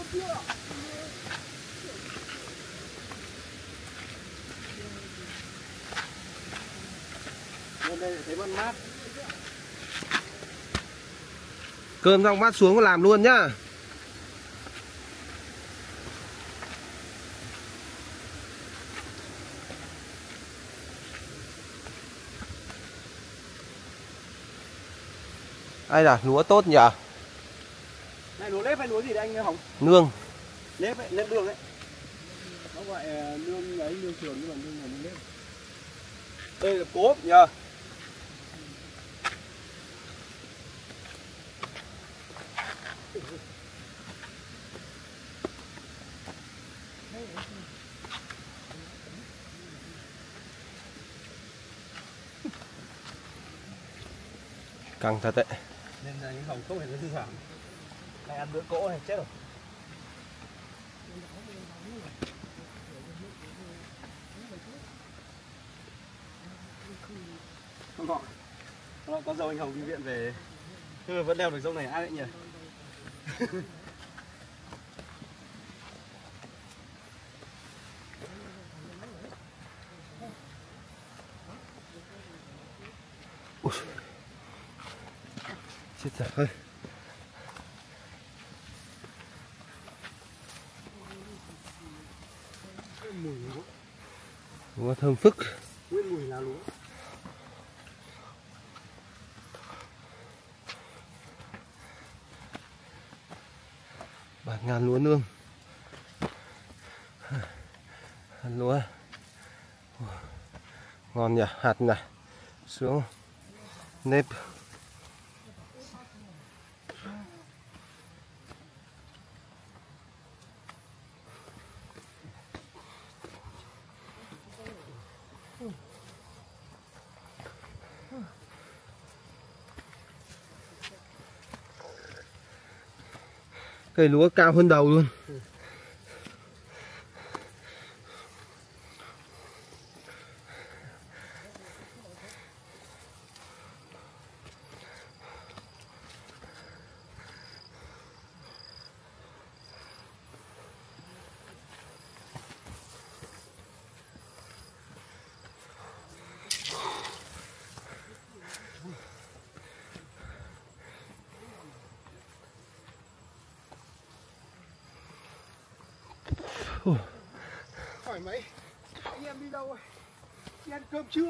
Lên đây thấy vẫn mát. Cơm xong bát xuống làm luôn nhá. Ai là lúa tốt nhỉ? Này lúa nếp hay lúa gì đấy anh Hồng? Nương. Nếp ấy, nếp đường đấy. Nó gọi nương ấy, nương trường nhưng mà nương là nương nếp. Đây là cốp nhờ. Căng thật đấy. Nên là những Hồng không hề có dư giảm. Này ăn bữa cỗ này chết rồi. Không gọi. Có dâu anh Hồng đi viện về. Nhưng mà vẫn đeo được dâu này ai đấy nhỉ? Chết thật ơi. Mùi lúa. Lúa thơm phức. Nguyên mùi là lúa. Bạt ngàn lúa nương. Lúa ngon nhỉ, hạt này xuống nếp. Cây lúa cao hơn đầu luôn. Hỏi mấy anh em đi đâu rồi? Đi ăn cơm chưa?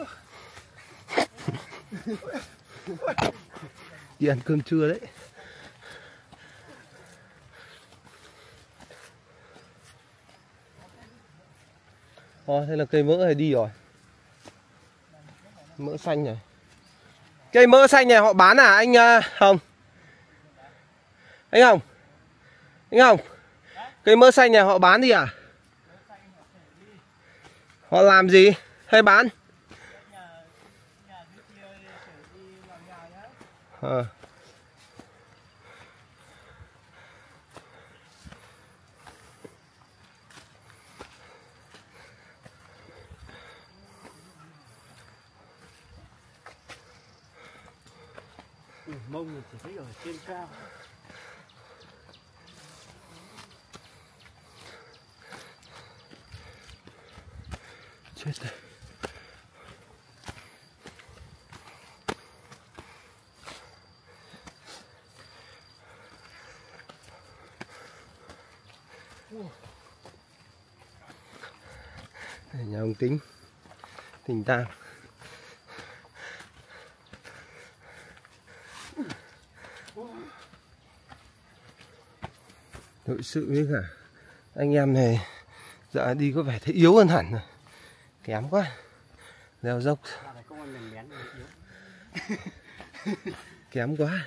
Đi ăn cơm trưa đấy. Thế là cây mỡ này đi rồi. Mỡ xanh này. Cây mỡ xanh này họ bán à anh Hồng? Anh Hồng? Anh Hồng? Cây mỡ xanh này họ bán gì à? Họ làm gì? Hay bán? Mông chỉ thấy ở trên cao. Chết rồi. Đây, nhà ông Tính Tình tang. Nội sự với cả anh em này dạ đi có vẻ thấy yếu hơn hẳn rồi. Kém quá. Leo dốc kém quá.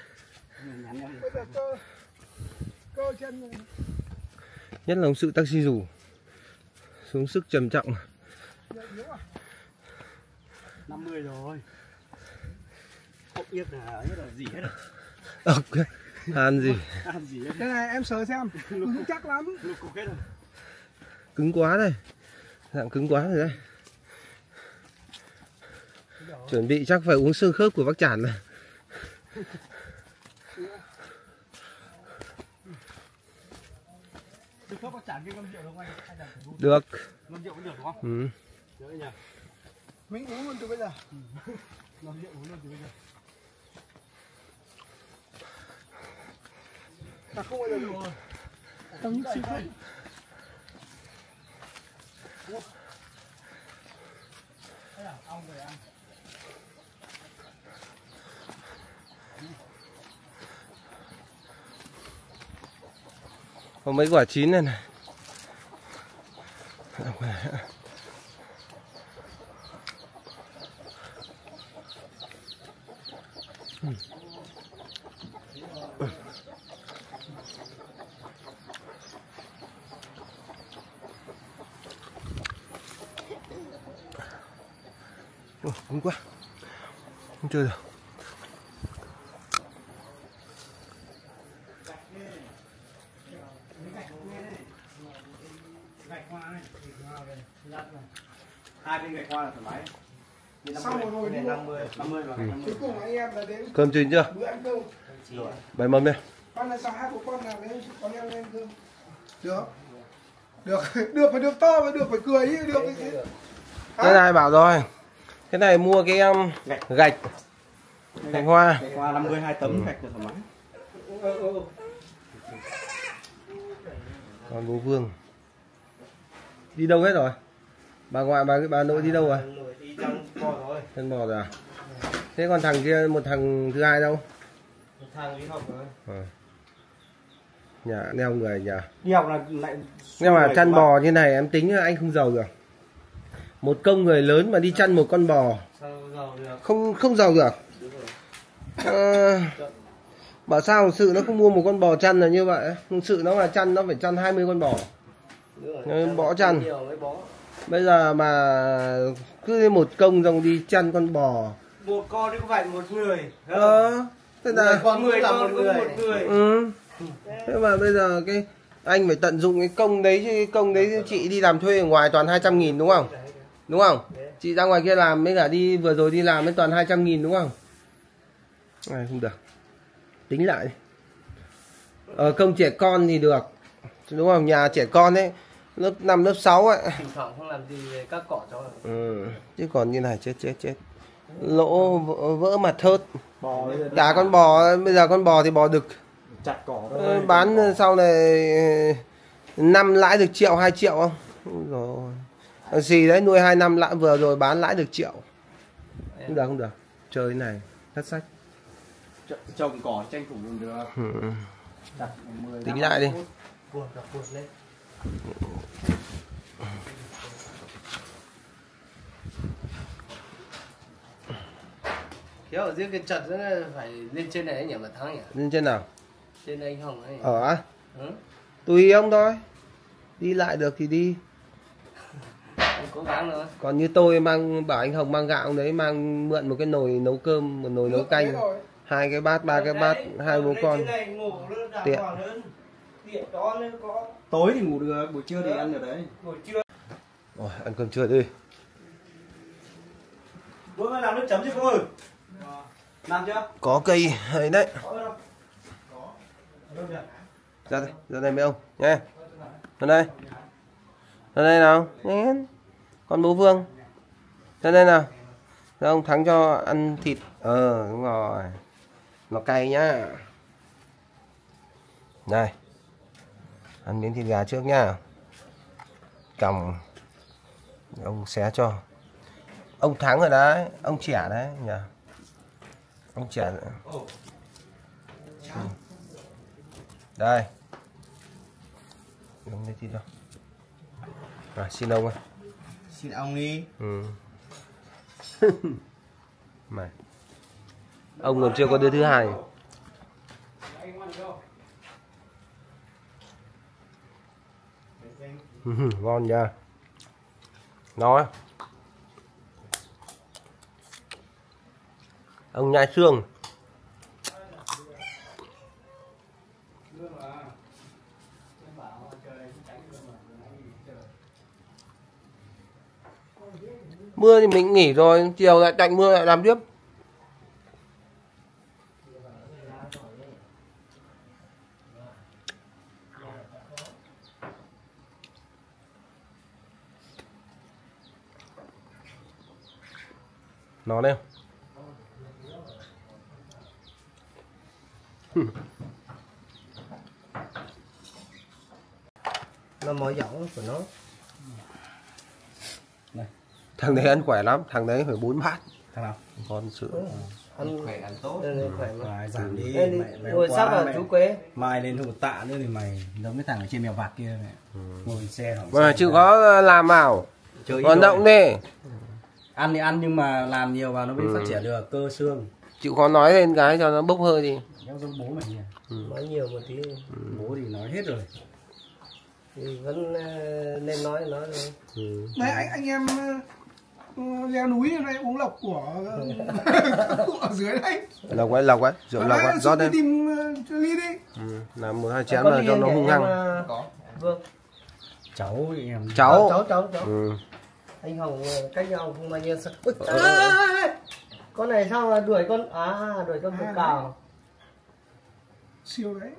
Nhất là ông sự taxi rủ xuống sức trầm trọng. 50 rồi. Không biết là gì hết rồi. Ok. Ăn gì? Ăn gì hết. Cái này em sờ xem, cứng chắc lắm. Hết rồi. Cứng quá đây. Dạng cứng quá rồi đây. Chuẩn bị chắc phải uống xương khớp của bác Chản này. Được không? Có trả cái 5 triệu được không anh? Hay là phải Được. 5 triệu vẫn được đúng không? Ừ. Được nhỉ? Mình uống luôn từ bây giờ. 5 triệu uống luôn từ bây giờ. Ta không bao giờ được rồi. Tấm xịt hết. Thế nào? Ông về ăn. Có mấy quả chín này này. Không quá. Không chơi được. Gạch hoa này, hai bên gạch hoa là thoải mái. Xong rồi đi 50 mà. Cuối cùng anh em là đến Cơm chín chưa? bữa ăn cơm. Bày mâm đi. Con là sao hai bố con làm đấy con em lên cơm. Được. Được, được phải được to và được phải cười chứ, được cái gì. Cái này bảo rồi. Cái này mua cái gạch hoa. Gạch hoa 50 2 tấm gạch là thoải mái. Còn bố Vương đi đâu hết rồi? Bà ngoại bà nội đi đâu rồi? Đi trong bò rồi. Chân bò rồi à? Thế còn thằng kia, một thằng thứ hai đâu? Một thằng đi học rồi. Nhà neo người nhà. Đi học là lại. Nhưng mà chăn bò như này em tính anh không giàu được. Một công người lớn mà đi chăn một con bò. Sao giàu được? Không giàu được. Bảo sao thực sự nó không mua một con bò chăn là như vậy. Thực sự nó là chăn nó phải chăn 20 con bò. Bõ chăn. Bây giờ mà cứ một công dòng đi chăn con bò. Một con đấy có phải một người. Thế là Con người là một người. Ừ. Thế mà bây giờ cái anh phải tận dụng cái công đấy chứ, cái công đấy chị đi làm thuê ở ngoài toàn 200.000 đúng không? Đúng không? Chị ra ngoài kia làm với cả đi vừa rồi đi làm với toàn 200.000 đúng không? Này không được. Tính lại đi. Công trẻ con thì được. Đúng không? Nhà trẻ con ấy, lớp 5 lớp 6 ấy. Thỉnh thoảng không làm gì các cỏ cho. Chứ còn như này chết. Lỗ vỡ mặt thớt. Bò Cả con bò, bây giờ con bò thì bò đực. chặt cỏ thôi. Bán sau này năm lãi được triệu 2 triệu không? Rồi. Gì đấy nuôi 2 năm lãi vừa rồi bán lãi được triệu. Không được. Chơi cái này thất sách. Trồng cỏ tranh thủ luôn được. Tính lại đi. Cuột lên. Kéo ở dưới cái chật đó phải lên trên này nhỉ mà thắng nhỉ? Lên trên nào? Trên anh Hồng ấy. Ở á? Tùy ông thôi. Đi lại được thì đi. Cố gắng thôi. Còn như tôi bảo anh Hồng mang gạo đấy, mang mượn một cái nồi nấu cơm, một nồi nấu canh, 2 cái bát, 3 cái bát, 2 bố con. Tiện. Tối thì ngủ được, buổi trưa thì ăn ở đấy. Buổi trưa. Rồi, ăn cơm trưa đi. Bữa mai làm nước chấm chứ cô ơi. Làm chưa? Có cây ấy đấy. Có. Ra đây mấy ông nhé. Ra đây nào. Nhanh. Con bố Vương. Ra đây nào. Ra ông Thắng cho ăn thịt. Đúng rồi. Nó cay nhá. Này. Ăn miếng thịt gà trước nhá. Còng. Ông xé cho. Ông Thắng rồi đấy. Ông trẻ đấy nhỉ. Ông trẻ. Đây. Ông lấy thịt đâu. Rồi xin ông ơi. Xin ông đi. Mày. Ông còn chưa có đứa thứ hai. Ngon nha. Nói. Ông nhai xương. Mưa thì mình nghỉ rồi, chiều lại tạnh mưa lại làm tiếp. Nó đây. Nó mỏi giỏ của nó. Thằng đấy ăn khỏe lắm, thằng đấy phải 4 bát. Thằng nào? Con sữa. Ăn Khỏe ăn tốt. Khỏe mà. Mày giảm đi. Ngồi sắp vào chú Quế. Mai lên thêm một tạ nữa thì mày giống cái thằng ở trên mèo vạc kia mẹ. Ngồi xe hỏng. Mà chịu khó làm vào. Vận động đi. Ăn thì ăn nhưng mà làm nhiều vào nó mới phát triển được cơ xương. Chịu khó nói lên cái cho nó bốc hơi đi. Giống giống bố mày nhỉ. Nói nhiều một tí. Bố thì nói hết rồi. Thì vẫn nên nói thôi. Này anh em leo núi này uống lộc của ở dưới đây. Lộc ấy, rượu lộc ấy, rót lên. Tìm ly đi. Làm 1-2 chén mà cho nó hung hăng. Vâng. Cháu thì em. Cháu. Anh Hồng cách nhau không bao nhiêu sao. Con này sao mà đuổi con đuổi con bồ cào. Siêu đấy.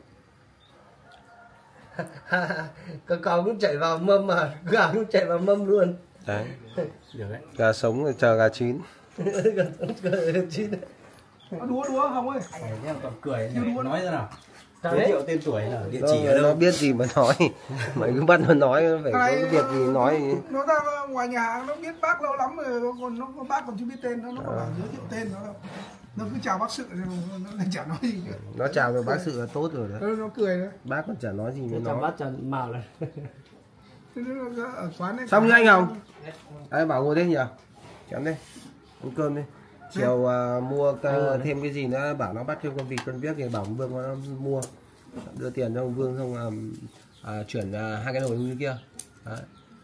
Con cào cũng chạy vào mâm mà gà cũng chạy vào mâm luôn. Đấy. Được đấy. Gà sống rồi chờ gà chín. Đúa Hồng ơi. Em còn cười nói ra nào. Đấy. Giới thiệu tên tuổi là địa chỉ ở Nó đâu. biết gì mà nói. Mày cứ bắt nó nói, phải có cái việc gì nói. Nó ra ngoài nhà hàng nó biết bác lâu lắm rồi, còn bác còn chưa biết tên nó còn bảo giới thiệu tên nó đâu. Nó cứ chào bác sự rồi nó chả nói gì cả. Nó chào với bác sự là tốt rồi đấy. Nó cười đấy. Bác còn chả nói gì với Chào nó. bác chào màu này. Nó ở quán này. Xong chưa anh Hồng? Ai bảo ngồi đây nhỉ? Chém đi. Ăn cơm đi. Chiều mua thêm cái gì nữa, bảo nó bắt thêm con vịt con biếc thì bảo ông Vương nó mua. Đưa tiền cho ông Vương xong chuyển 2 cái nồi như kia. Đấy.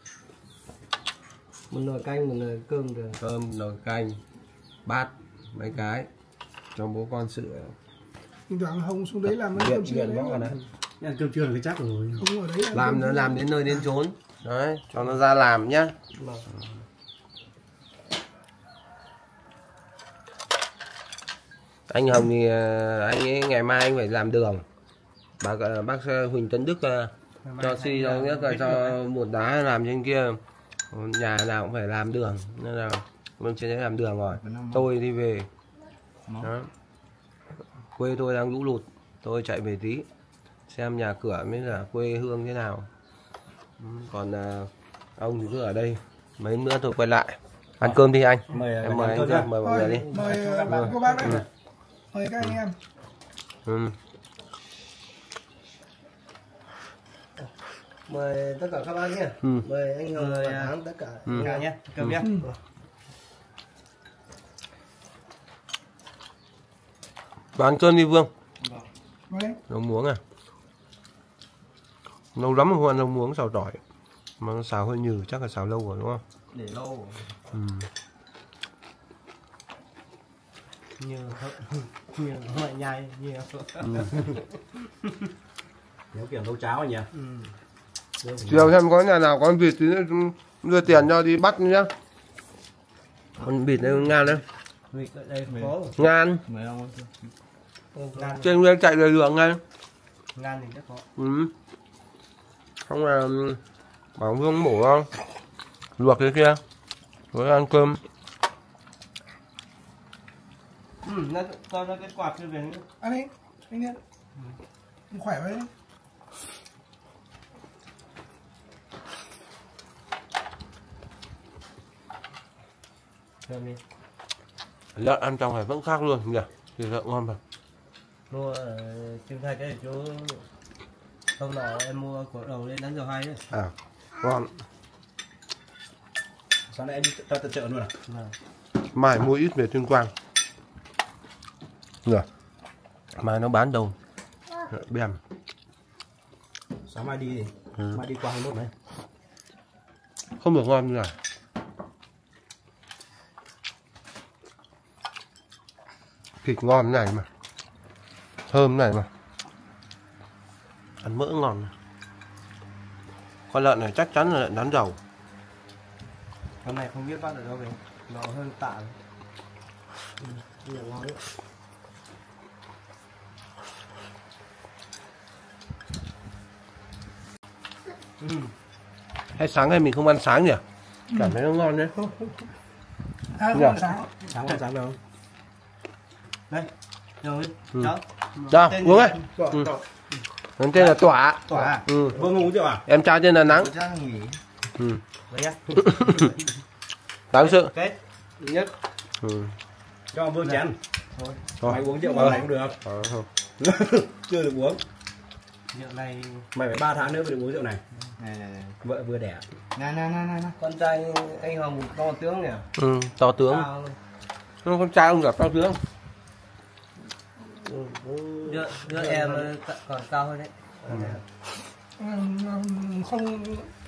Một nồi canh, một nồi cơm được. Cơm, nồi canh, bát, mấy cái cho bố con sự. Thỉnh thoảng Hồng xuống đấy làm mấy cơm trưa Viện bó đấy. Ăn cơm trưa thì chắc rồi. Hồng ở đấy Làm nó làm đến nơi đến chốn. Đấy, cho nó ra làm nhá. Anh Hồng thì anh ấy ngày mai anh phải làm đường. Bác Huỳnh Tấn Đức cho suy cho nhất là cho một đá làm trên kia, nhà nào cũng phải làm đường nên là mình sẽ làm đường rồi. Tôi đi về đó. Quê tôi đang lũ lụt, tôi chạy về tí xem nhà cửa mới là quê hương thế nào. Còn ông thì cứ ở đây, mấy nữa tôi quay lại ăn cơm đi anh. Mời Em mời anh cơm, mời mọi người đi. Mời bạn cô bác đấy. Mời các anh em. Mời tất cả các bác nhé. Mời anh Hồng và Thắng tất cả. nhé. Cơm nhé. Và ăn cơm đi Vương. Vâng. Nấu muống à? Lâu lắm rồi không ăn nấu muống xào tỏi. Mà nó xào hơi nhừ, chắc là xào lâu rồi đúng không? Để lâu. Nhiều mọi nhai nhiều. Nếu kiểu nấu cháo nhỉ. Chiều xem có nhà nào có con vịt thì đưa tiền cho đi bắt nhá. Con vịt này ngan đấy. Vịt ở đây có. Ngan. Mời ông. Trên nguyên chạy về đường ngay. Ngan thì chắc có. Không là bảo Vương bổ không? Luộc cái kia. Rồi ăn cơm. Nó cho nó cái quạt kia về nữa. Ăn đi, anh em. Khỏe vậy. Cơm đi. Lợn ăn trong này vẫn khác luôn nhỉ? Thì lợn ngon mà. Mua ở Trương Thạch ấy, chỗ hôm nào em mua của đầu lên đánh dầu hay ấy. À, ngon. Sáng nay em đi ra tận chợ luôn à? Mai mua ít về Tuyên Quang. Rồi. Mai nó bán đâu? Bèm. Sáng mai đi thì mai đi qua 21 này. Không được ngon như này. Thịt ngon như này mà. Thơm này mà. Ăn mỡ ngon. Con lợn này chắc chắn là lợn rán dầu. Hôm nay không biết bắt ở đâu về. Nó hơn tạ. Nhiều ngon đấy. Hay sáng nay mình không ăn sáng nhỉ? Cảm thấy nó ngon đấy. Sáng đâu. Đây. Rồi. Cháu. Đó, uống ấy. Tên là Tỏa. Tỏa. Ừ. Vương uống rượu à? Em trai tên là Nắng. Ừ. Đấy nhá. Đáng sự. Kết. Nhất. Ừ. Cho Vương chén. Thôi. Mày uống rượu bao này cũng được. Chưa được uống. Rượu này Mày phải 3 tháng nữa mới được uống rượu này. này. Vợ vừa đẻ. Này. Con trai anh Hồng to tướng nhỉ? Ừ, to tướng. Con trai ông gặp to tướng. Đứa em còn cao hơn đấy. Không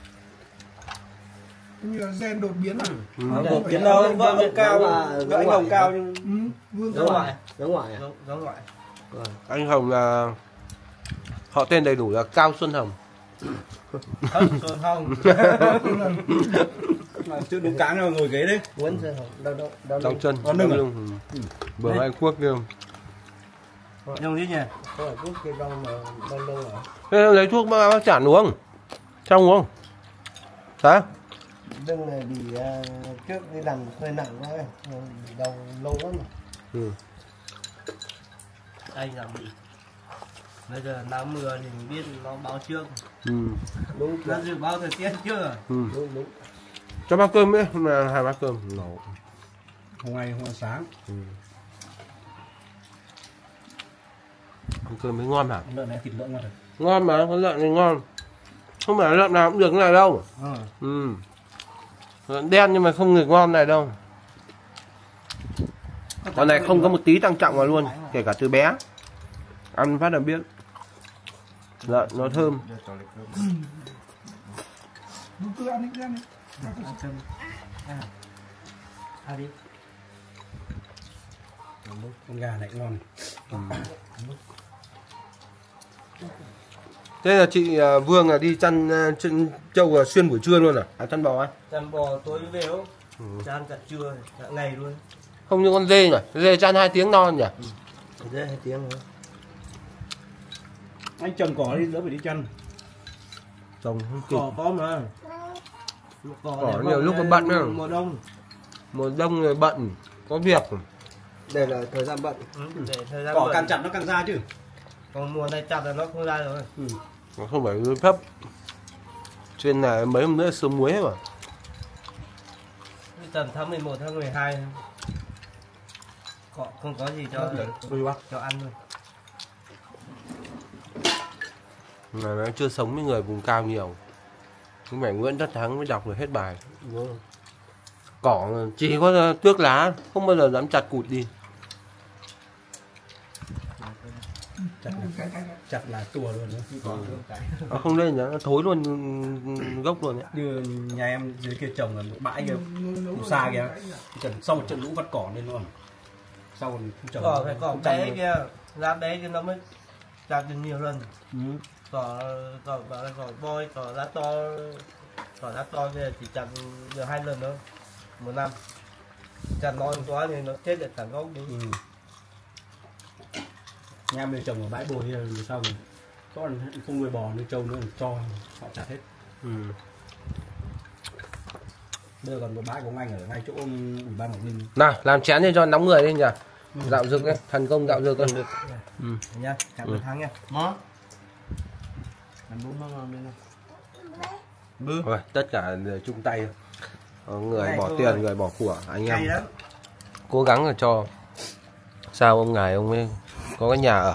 như là gen đột biến à? Đột biến đâu, vợ ông cao, vợ anh Hồng cao nhưng Giống ngoại. Giống ngoại. Anh Hồng là họ tên đầy đủ là Cao Xuân Hồng. Xuân Hồng. chưa đúng cáng đâu, ngồi ghế đấy. Nguyễn Xuân Hồng. Đau chân. Đau lưng à? Bữa Anh Quốc kia. Nhông đi nhỉ? Có phải thuốc kia đâu mà đau lưng à? Thế lấy thuốc bác chản uống. Trong uống. Sao? Lưng này bị trước đi làm hơi nặng quá, đau lâu lắm. Ừ. Anh là bị. Bây giờ nắng mưa thì mình biết nó báo trước. Ừ. Đúng. Nó dự báo thời tiết chưa? Ừ. Đúng. Cho bác cơm ấy, hôm nay 2 bát cơm. Nổ. Hôm nay sáng. Ừ. Ăn cơm mới ngon hả? Lợn này thịt lợn ngon rồi. Ngon mà, con lợn này ngon. Không phải lợn nào cũng được cái này đâu. Ừ. Lợn đen nhưng mà không được ngon này đâu. Con này không có một tí tăng trọng vào luôn, kể cả từ bé. Ăn phát là biết. Lợn nó thơm. Cứ ăn đi. Ăn đi. Con gà này ngon. Thế là chị Vương là đi chăn trâu xuyên buổi trưa luôn à? Chăn bò á? Chăn bò tối về không? Chăn cả trưa, cả ngày luôn. Không như con dê nhỉ? Dê chăn 2 tiếng non nhỉ? Dê 2 tiếng nữa. Anh trồng cỏ đi, đỡ phải đi chăn. Trồng không kịp. Có mà. Cỏ nhiều lúc nó bận nữa. Mùa đông. Mùa đông rồi bận, có việc. Đây là thời gian bận. Để thời gian Cỏ bận. càng chặt nó càng ra chứ. Còn mùa này chặt là nó không ra rồi. Nó không phải lưới thấp. Trên này mấy hôm nữa sớm muối mà. Tầm tháng 11, tháng 12 không có gì cho ăn luôn. Mà nó chưa sống với người vùng cao nhiều. Nhưng mà Nguyễn Tất Thắng mới đọc được hết bài. Cỏ chỉ có tước lá, không bao giờ dám chặt cụt đi. Chặt là tùa luôn đó. Nó không lên nữa, nó thối luôn gốc luôn đấy. Như nhà em dưới kia trồng là một bãi kia, xa kìa. Sau một trận lũ vắt cỏ lên luôn. Sau rồi không trồng. Cỏ phải cỏ bé kia, lá bé kia nó mới chặt được nhiều lần. Cỏ bảo là cỏ boy, cỏ lá to kia chỉ chặt được 2 lần thôi, 1 năm. Chặt non quá thì nó chết được cả gốc đi. Nhà em trồng ở bãi bồi kia rồi sau rồi. Còn không nuôi bò nuôi trâu nữa cho họ chặt hết. Bây giờ còn một bãi của anh ở ngay chỗ Ủy ban Quảng Ninh. Nào, làm chén đi cho nóng người đi nhỉ. Dạo dược ấy, thành công dạo dược được. Nha, cảm ơn Thắng nha. Mó. Làm bún ngon lên nào. Rồi, tất cả đều chung tay. Người bỏ tiền, người bỏ của, anh em cố gắng là cho sao ông ngài ông ấy có cái nhà ở.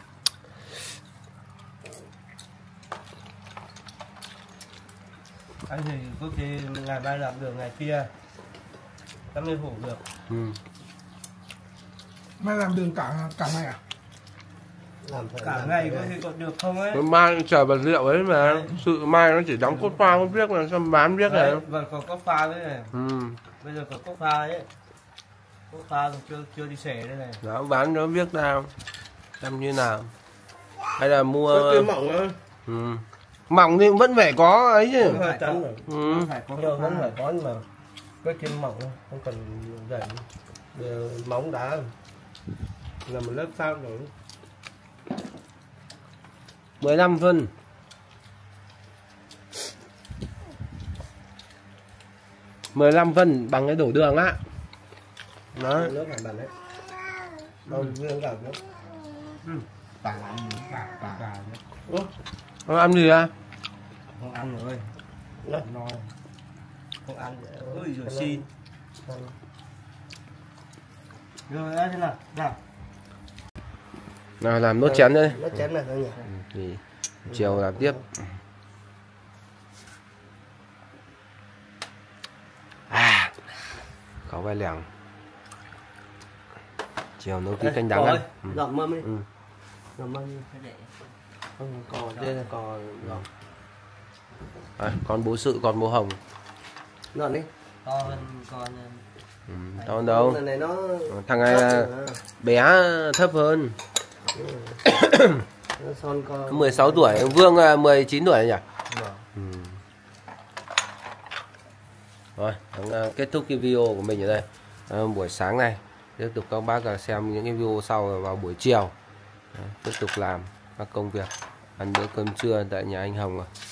Anh thì có khi ngày mai làm được ngày kia 80 hủ được. Mai làm đường cả ngày à? Làm cả ngày có khi còn được không ấy. Mai chờ vật liệu ấy mà. Sự mai nó chỉ đóng cốt pha không biết là sao bán biết này. Vâng, còn có pha đấy này. Bây giờ còn có pha ấy. Có pha còn chưa đi xẻ đây này. Đó, bán nó biết nào. Xem như nào. Hay là mua mỏng thôi. Mỏng thì vẫn phải có ấy chứ. Phải có. Phải có vẫn phải có nhưng mà cái kim mỏng thôi, không cần dày. Móng đá là một lớp sao rồi. 15 phân. Bằng cái đổ đường á. Đấy. Nước phải bẩn đấy. Đâu riêng cả nữa. Bà Không ăn gì à? Không ăn rồi. No. Không ăn. Ôi giời xin. Rồi thế nào? Nào. Nào làm nốt chén đây. Nó chén này thôi nhỉ. Thì chiều làm tiếp. Có vai lẻng. Chiều nấu tí canh đắng ăn. Dọn mâm đi. Ừ. Dọn mâm đi. Không còn đây là còn dọn. Con bố Sự, con bố Hồng. Dọn đi. To hơn con. To hơn đâu. Này nó Thằng này là bé thấp hơn. Nó son con 16 tuổi, Vương 19 tuổi nhỉ? Rồi, kết thúc cái video của mình ở đây. Buổi sáng này tiếp tục các bác xem những cái video sau vào buổi chiều. Tiếp tục làm các công việc, ăn bữa cơm trưa tại nhà anh Hồng rồi.